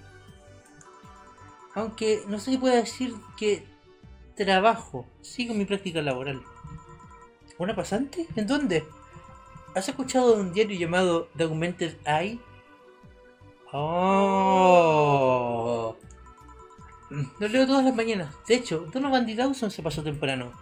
Aunque no sé si puedo decir que trabajo, sigo mi práctica laboral. ¿Una pasante? ¿En dónde? ¿Has escuchado de un diario llamado The Augmented Eye? Oh. Lo leo todas las mañanas. De hecho, Donovan D. Dawson se pasó temprano.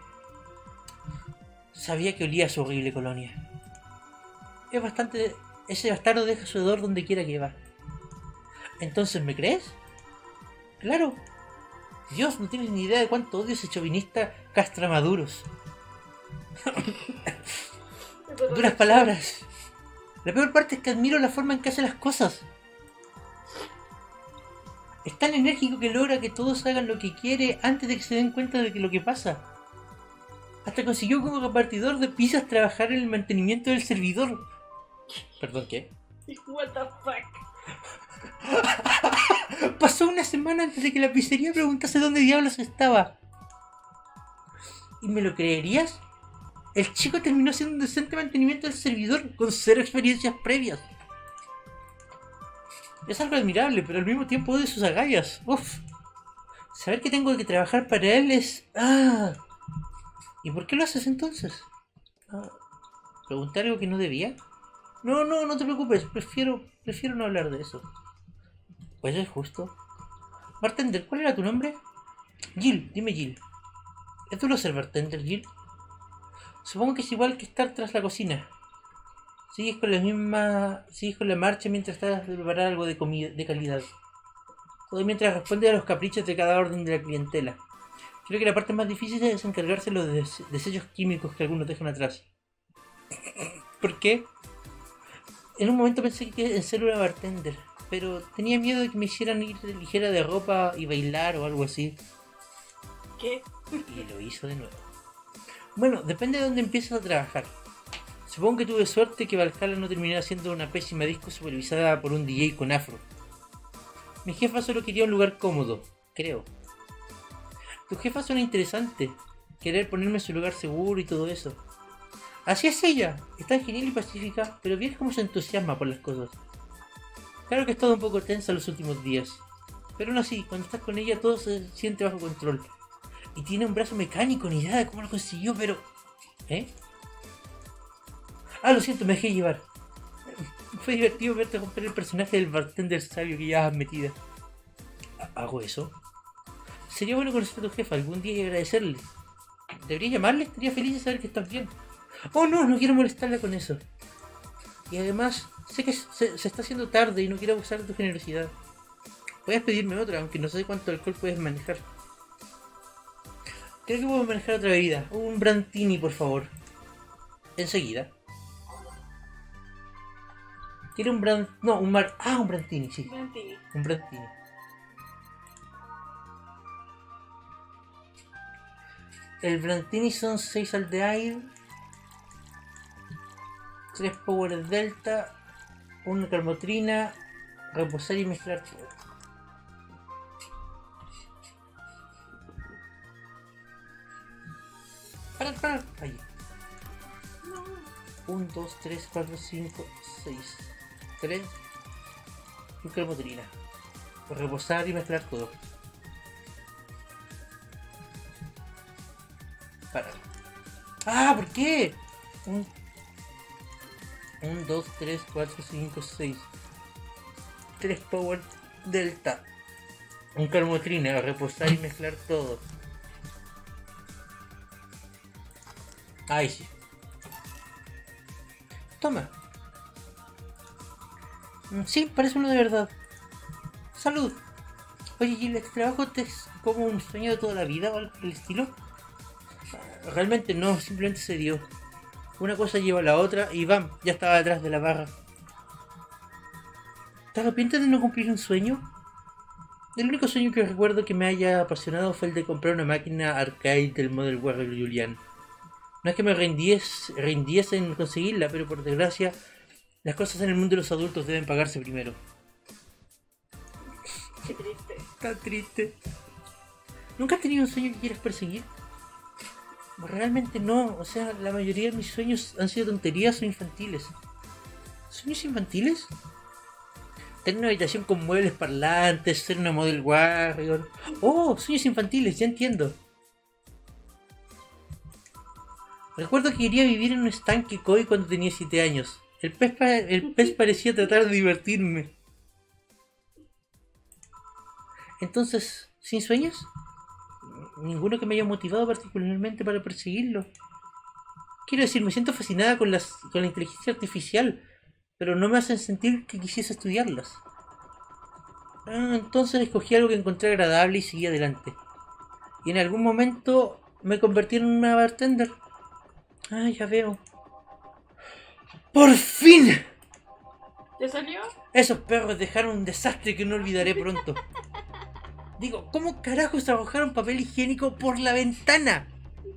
Sabía que olía a su horrible colonia. Es bastante... Ese bastardo deja su hedor donde quiera que va. ¿Entonces me crees? Claro. Dios, no tienes ni idea de cuánto odio ese chauvinista castramaduros. Duras palabras. La peor parte es que admiro la forma en que hace las cosas. Es tan enérgico que logra que todos hagan lo que quiere antes de que se den cuenta de que lo que pasa. Hasta consiguió como repartidor de pizzas trabajar en el mantenimiento del servidor. Perdón, ¿qué? What the fuck. Pasó una semana antes de que la pizzería preguntase dónde diablos estaba. ¿Y me lo creerías? El chico terminó haciendo un decente mantenimiento del servidor con cero experiencias previas. Es algo admirable, pero al mismo tiempo odio sus agallas. Uf. Saber que tengo que trabajar para él es... Ah. ¿Y por qué lo haces entonces? Ah. ¿Pregunté algo que no debía? No, no, no te preocupes. Prefiero, prefiero no hablar de eso. Pues es justo. Bartender, ¿cuál era tu nombre? Jill, dime Jill. ¿Es duro ser bartender, Jill? Supongo que es igual que estar tras la cocina. Sigues con la misma... Sigues con la marcha mientras tratas de preparar algo de comida de calidad. Todo mientras responde a los caprichos de cada orden de la clientela. Creo que la parte más difícil es encargarse de los des desechos químicos que algunos dejan atrás. ¿Por qué? En un momento pensé que en ser una bartender, pero tenía miedo de que me hicieran ir ligera de ropa y bailar o algo así. ¿Qué? Y lo hizo de nuevo. Bueno, depende de dónde empieces a trabajar. Supongo que tuve suerte que Valhalla no terminara siendo una pésima disco supervisada por un D J con afro. Mi jefa solo quería un lugar cómodo, creo. Tu jefa suena interesante. Querer ponerme en su lugar seguro y todo eso. Así es ella. Es tan genial y pacífica, pero ves cómo se entusiasma por las cosas. Claro que he estado un poco tensa los últimos días. Pero aún así, cuando estás con ella todo se siente bajo control. Y tiene un brazo mecánico, ni idea de cómo lo consiguió, pero... ¿Eh? Ah, lo siento, me dejé llevar. Fue divertido verte romper el personaje del bartender sabio que llevabas metida. ¿Hago eso? Sería bueno conocer a tu jefa algún día y agradecerle. ¿Debería llamarle? Estaría feliz de saber que estás bien. Oh no, no quiero molestarla con eso. Y además, sé que se, se está haciendo tarde y no quiero abusar de tu generosidad. Puedes pedirme otra, aunque no sé cuánto alcohol puedes manejar. Creo que puedo manejar otra bebida. Un Brantini, por favor. Enseguida. Quiero un Brand... No, un Mar... Ah, un Brantini, sí. Brantini. Un Brantini. El Brantini son seis Aldeair, tres Power Delta, una Carmotrina, reposar y mezclar todo. Para, para, ahí. uno, dos, tres, cuatro, cinco, seis. tres y Carmotrina. Reposar y mezclar todo. Para. ¡Ah! ¿Por qué? Un, dos, tres, cuatro, cinco, seis. tres Power Delta. Un Carmotrina, reposar y mezclar todo. Ahí sí. Toma. Sí, parece uno de verdad. Salud. Oye, ¿y el trabajo te es como un sueño de toda la vida o algo por el estilo? Realmente no, simplemente se dio. Una cosa lleva a la otra y ¡bam! Ya estaba detrás de la barra. ¿Te arrepientes de no cumplir un sueño? El único sueño que recuerdo que me haya apasionado fue el de comprar una máquina arcade del Model Warrior Julian. No es que me rindies, rindiese en conseguirla, pero por desgracia, las cosas en el mundo de los adultos deben pagarse primero. Qué triste. Tan triste. ¿Nunca has tenido un sueño que quieras perseguir? Realmente no, o sea, la mayoría de mis sueños han sido tonterías o infantiles. ¿Sueños infantiles? Tener una habitación con muebles parlantes, ser una Model Warrior... Oh, sueños infantiles, ya entiendo. Recuerdo que quería vivir en un estanque koi cuando tenía siete años. El pez, pa el pez parecía tratar de divertirme. Entonces, ¿sin sueños? Ninguno que me haya motivado particularmente para perseguirlo. Quiero decir, me siento fascinada con, las, con la inteligencia artificial, pero no me hacen sentir que quisiese estudiarlas. Ah, entonces escogí algo que encontré agradable y seguí adelante. Y en algún momento me convertí en una bartender. Ah, ya veo. ¡Por fin! ¿Te salió? Esos perros dejaron un desastre que no olvidaré pronto. Digo, ¿cómo carajos arrojaron papel higiénico por la ventana?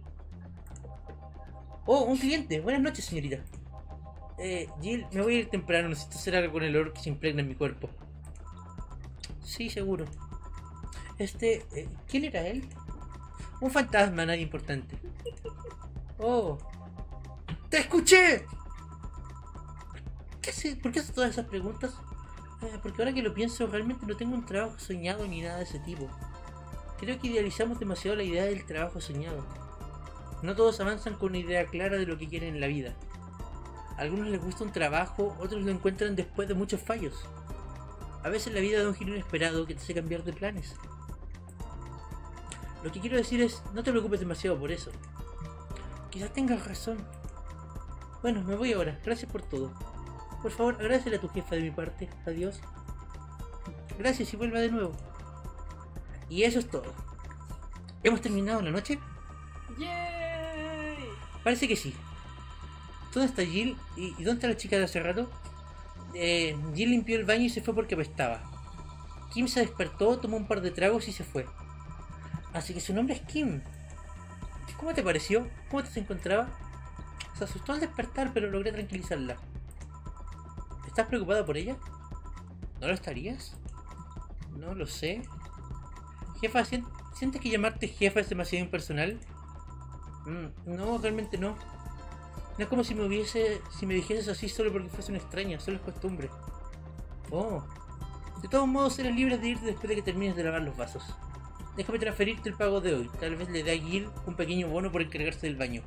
Oh, un cliente. Buenas noches, señorita. Eh, Jill, me voy a ir temprano. Necesito hacer algo con el olor que se impregna en mi cuerpo. Sí, seguro. Este, eh, ¿quién era él? Un fantasma, nadie importante. Oh. ¡Te escuché! ¿Qué hace? ¿Por qué haces todas esas preguntas? Eh, porque ahora que lo pienso, realmente no tengo un trabajo soñado ni nada de ese tipo. Creo que idealizamos demasiado la idea del trabajo soñado. No todos avanzan con una idea clara de lo que quieren en la vida. A algunos les gusta un trabajo, otros lo encuentran después de muchos fallos. A veces la vida da un giro inesperado que te hace cambiar de planes. Lo que quiero decir es, no te preocupes demasiado por eso. Quizás tengas razón. Bueno, me voy ahora. Gracias por todo. Por favor, agradecele a tu jefa de mi parte. Adiós. Gracias y vuelva de nuevo. Y eso es todo. ¿Hemos terminado la noche? ¡Yay! Parece que sí. ¿Dónde está Jill? ¿Y, y dónde está la chica de hace rato? Eh, Jill limpió el baño y se fue porque apestaba. Kim se despertó, tomó un par de tragos y se fue. Así que su nombre es Kim. ¿Cómo te pareció? ¿Cómo te encontraba? Se asustó al despertar, pero logré tranquilizarla. ¿Estás preocupada por ella? ¿No lo estarías? No lo sé. Jefa, ¿sientes que llamarte jefa es demasiado impersonal? Mm, no, realmente no. No es como si me hubiese, si me dijeses así solo porque fuese una extraña, solo es costumbre. Oh. De todos modos, eres libre de irte después de que termines de lavar los vasos. Déjame transferirte el pago de hoy. Tal vez le dé a Gil un pequeño bono por encargarse del baño.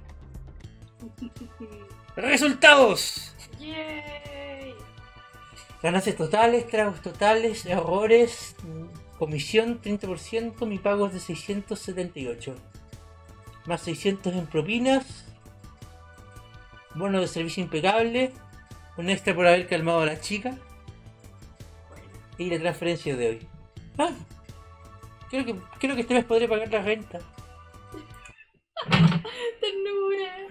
¡Resultados! ¡Yay! Ganancias totales, tragos totales, errores, comisión treinta por ciento, mi pago es de seiscientos setenta y ocho. Más seiscientos en propinas, bono de servicio impecable, un extra por haber calmado a la chica y la transferencia de hoy. Ah, creo que, creo que este mes podré pagar la renta. ¡Ternura!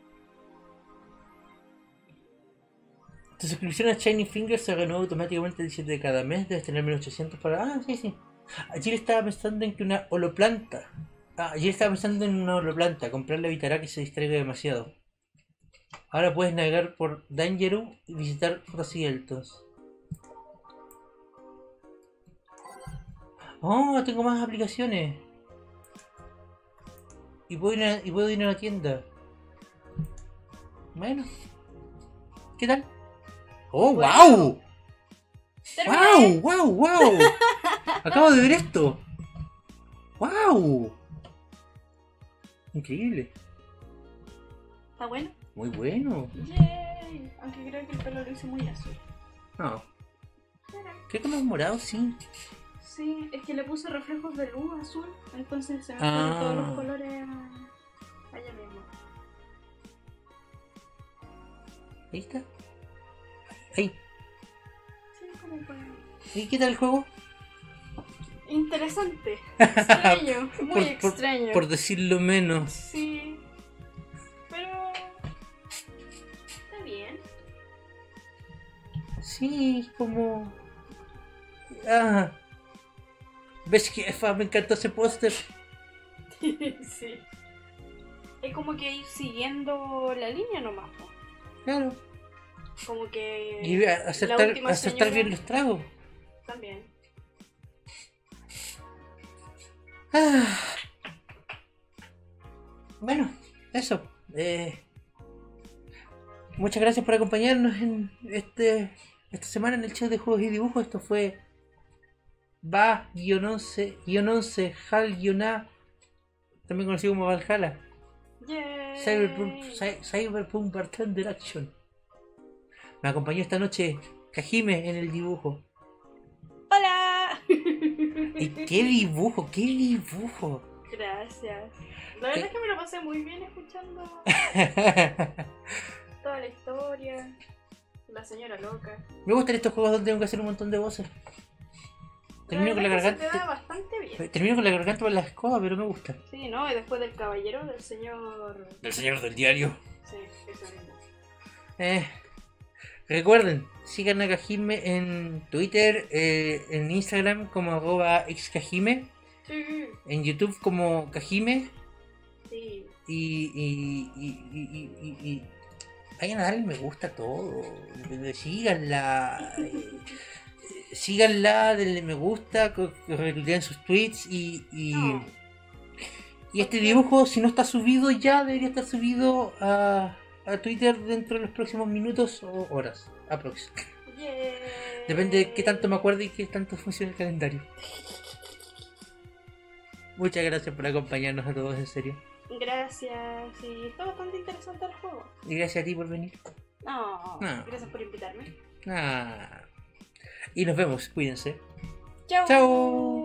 Tu suscripción a Shiny Fingers se renueva automáticamente el diecisiete de cada mes. Debes tener menos ochocientos para... Ah, sí, sí. Ayer estaba pensando en que una holoplanta... Ah, ayer estaba pensando en una holoplanta. Comprarla evitará que se distraiga demasiado. Ahora puedes navegar por Dangerous y visitar Rosiltos. Oh, tengo más aplicaciones. Y puedo ir a, y puedo ir a la tienda. Bueno. ¿Qué tal? ¡Oh, wow! ¡Wow! ¡Wow! ¡Wow! Acabo de ver esto. ¡Wow! Increíble. ¿Está bueno? Muy bueno. ¡Yay! Aunque creo que el pelo lo hice muy azul. No. Creo que más morado, sí. Sí, es que le puse reflejos de luz azul, entonces se me Ah. fueron todos los colores allá mismo. Ahí está. Ahí. Sí, como para... ¿Y qué tal el juego? Interesante. Extraño. Muy por, extraño. Por, por decirlo menos. Sí. Pero... está bien. Sí, como... Ah. ¿Ves, jefa? Me encantó ese póster. Sí. Es como que ir siguiendo la línea nomás, po. Claro. Como que... Y la acertar, última acertar señora- bien los tragos. También. Ah. Bueno, eso. Eh, muchas gracias por acompañarnos en este esta semana en el chat de juegos y dibujos. Esto fue Va-once-once Hal-A, también conocido como Valhalla. Yay. Cyberpunk, Cy- Cyberpunk Bartender Action. Me acompañó esta noche Kajime en el dibujo. ¡Hola! ¿Y qué dibujo? ¿Qué dibujo? Gracias. La verdad es que me lo pasé muy bien escuchando toda la historia. La señora loca. Me gustan estos juegos donde tengo que hacer un montón de voces. Termino con la verdad es que se te da garganta. bastante bien. Termino con la garganta por la escoba, pero me gusta. Sí, ¿no? Y después del caballero del señor... Del señor del diario. Sí, eso mismo. Eh, recuerden, sigan a Kajime en Twitter, eh, en Instagram como arroba xkajime, Sí, en YouTube como Kajime sí. y, y, y, y, y, y- y vayan a darle me gusta a todo. Síganla. eh, síganla, denle me gusta, co- retuiteen sus tweets y, y, No. y este dibujo, si no está subido ya, debería estar subido a, a Twitter dentro de los próximos minutos o horas. Aprox. Yeah. Depende de qué tanto me acuerdo y qué tanto funciona el calendario. Muchas gracias por acompañarnos a todos, en serio. Gracias, sí, está bastante interesante el juego. Y gracias a ti por venir. No, No. gracias por invitarme. Ah. Y nos vemos, cuídense. Chao. Chao.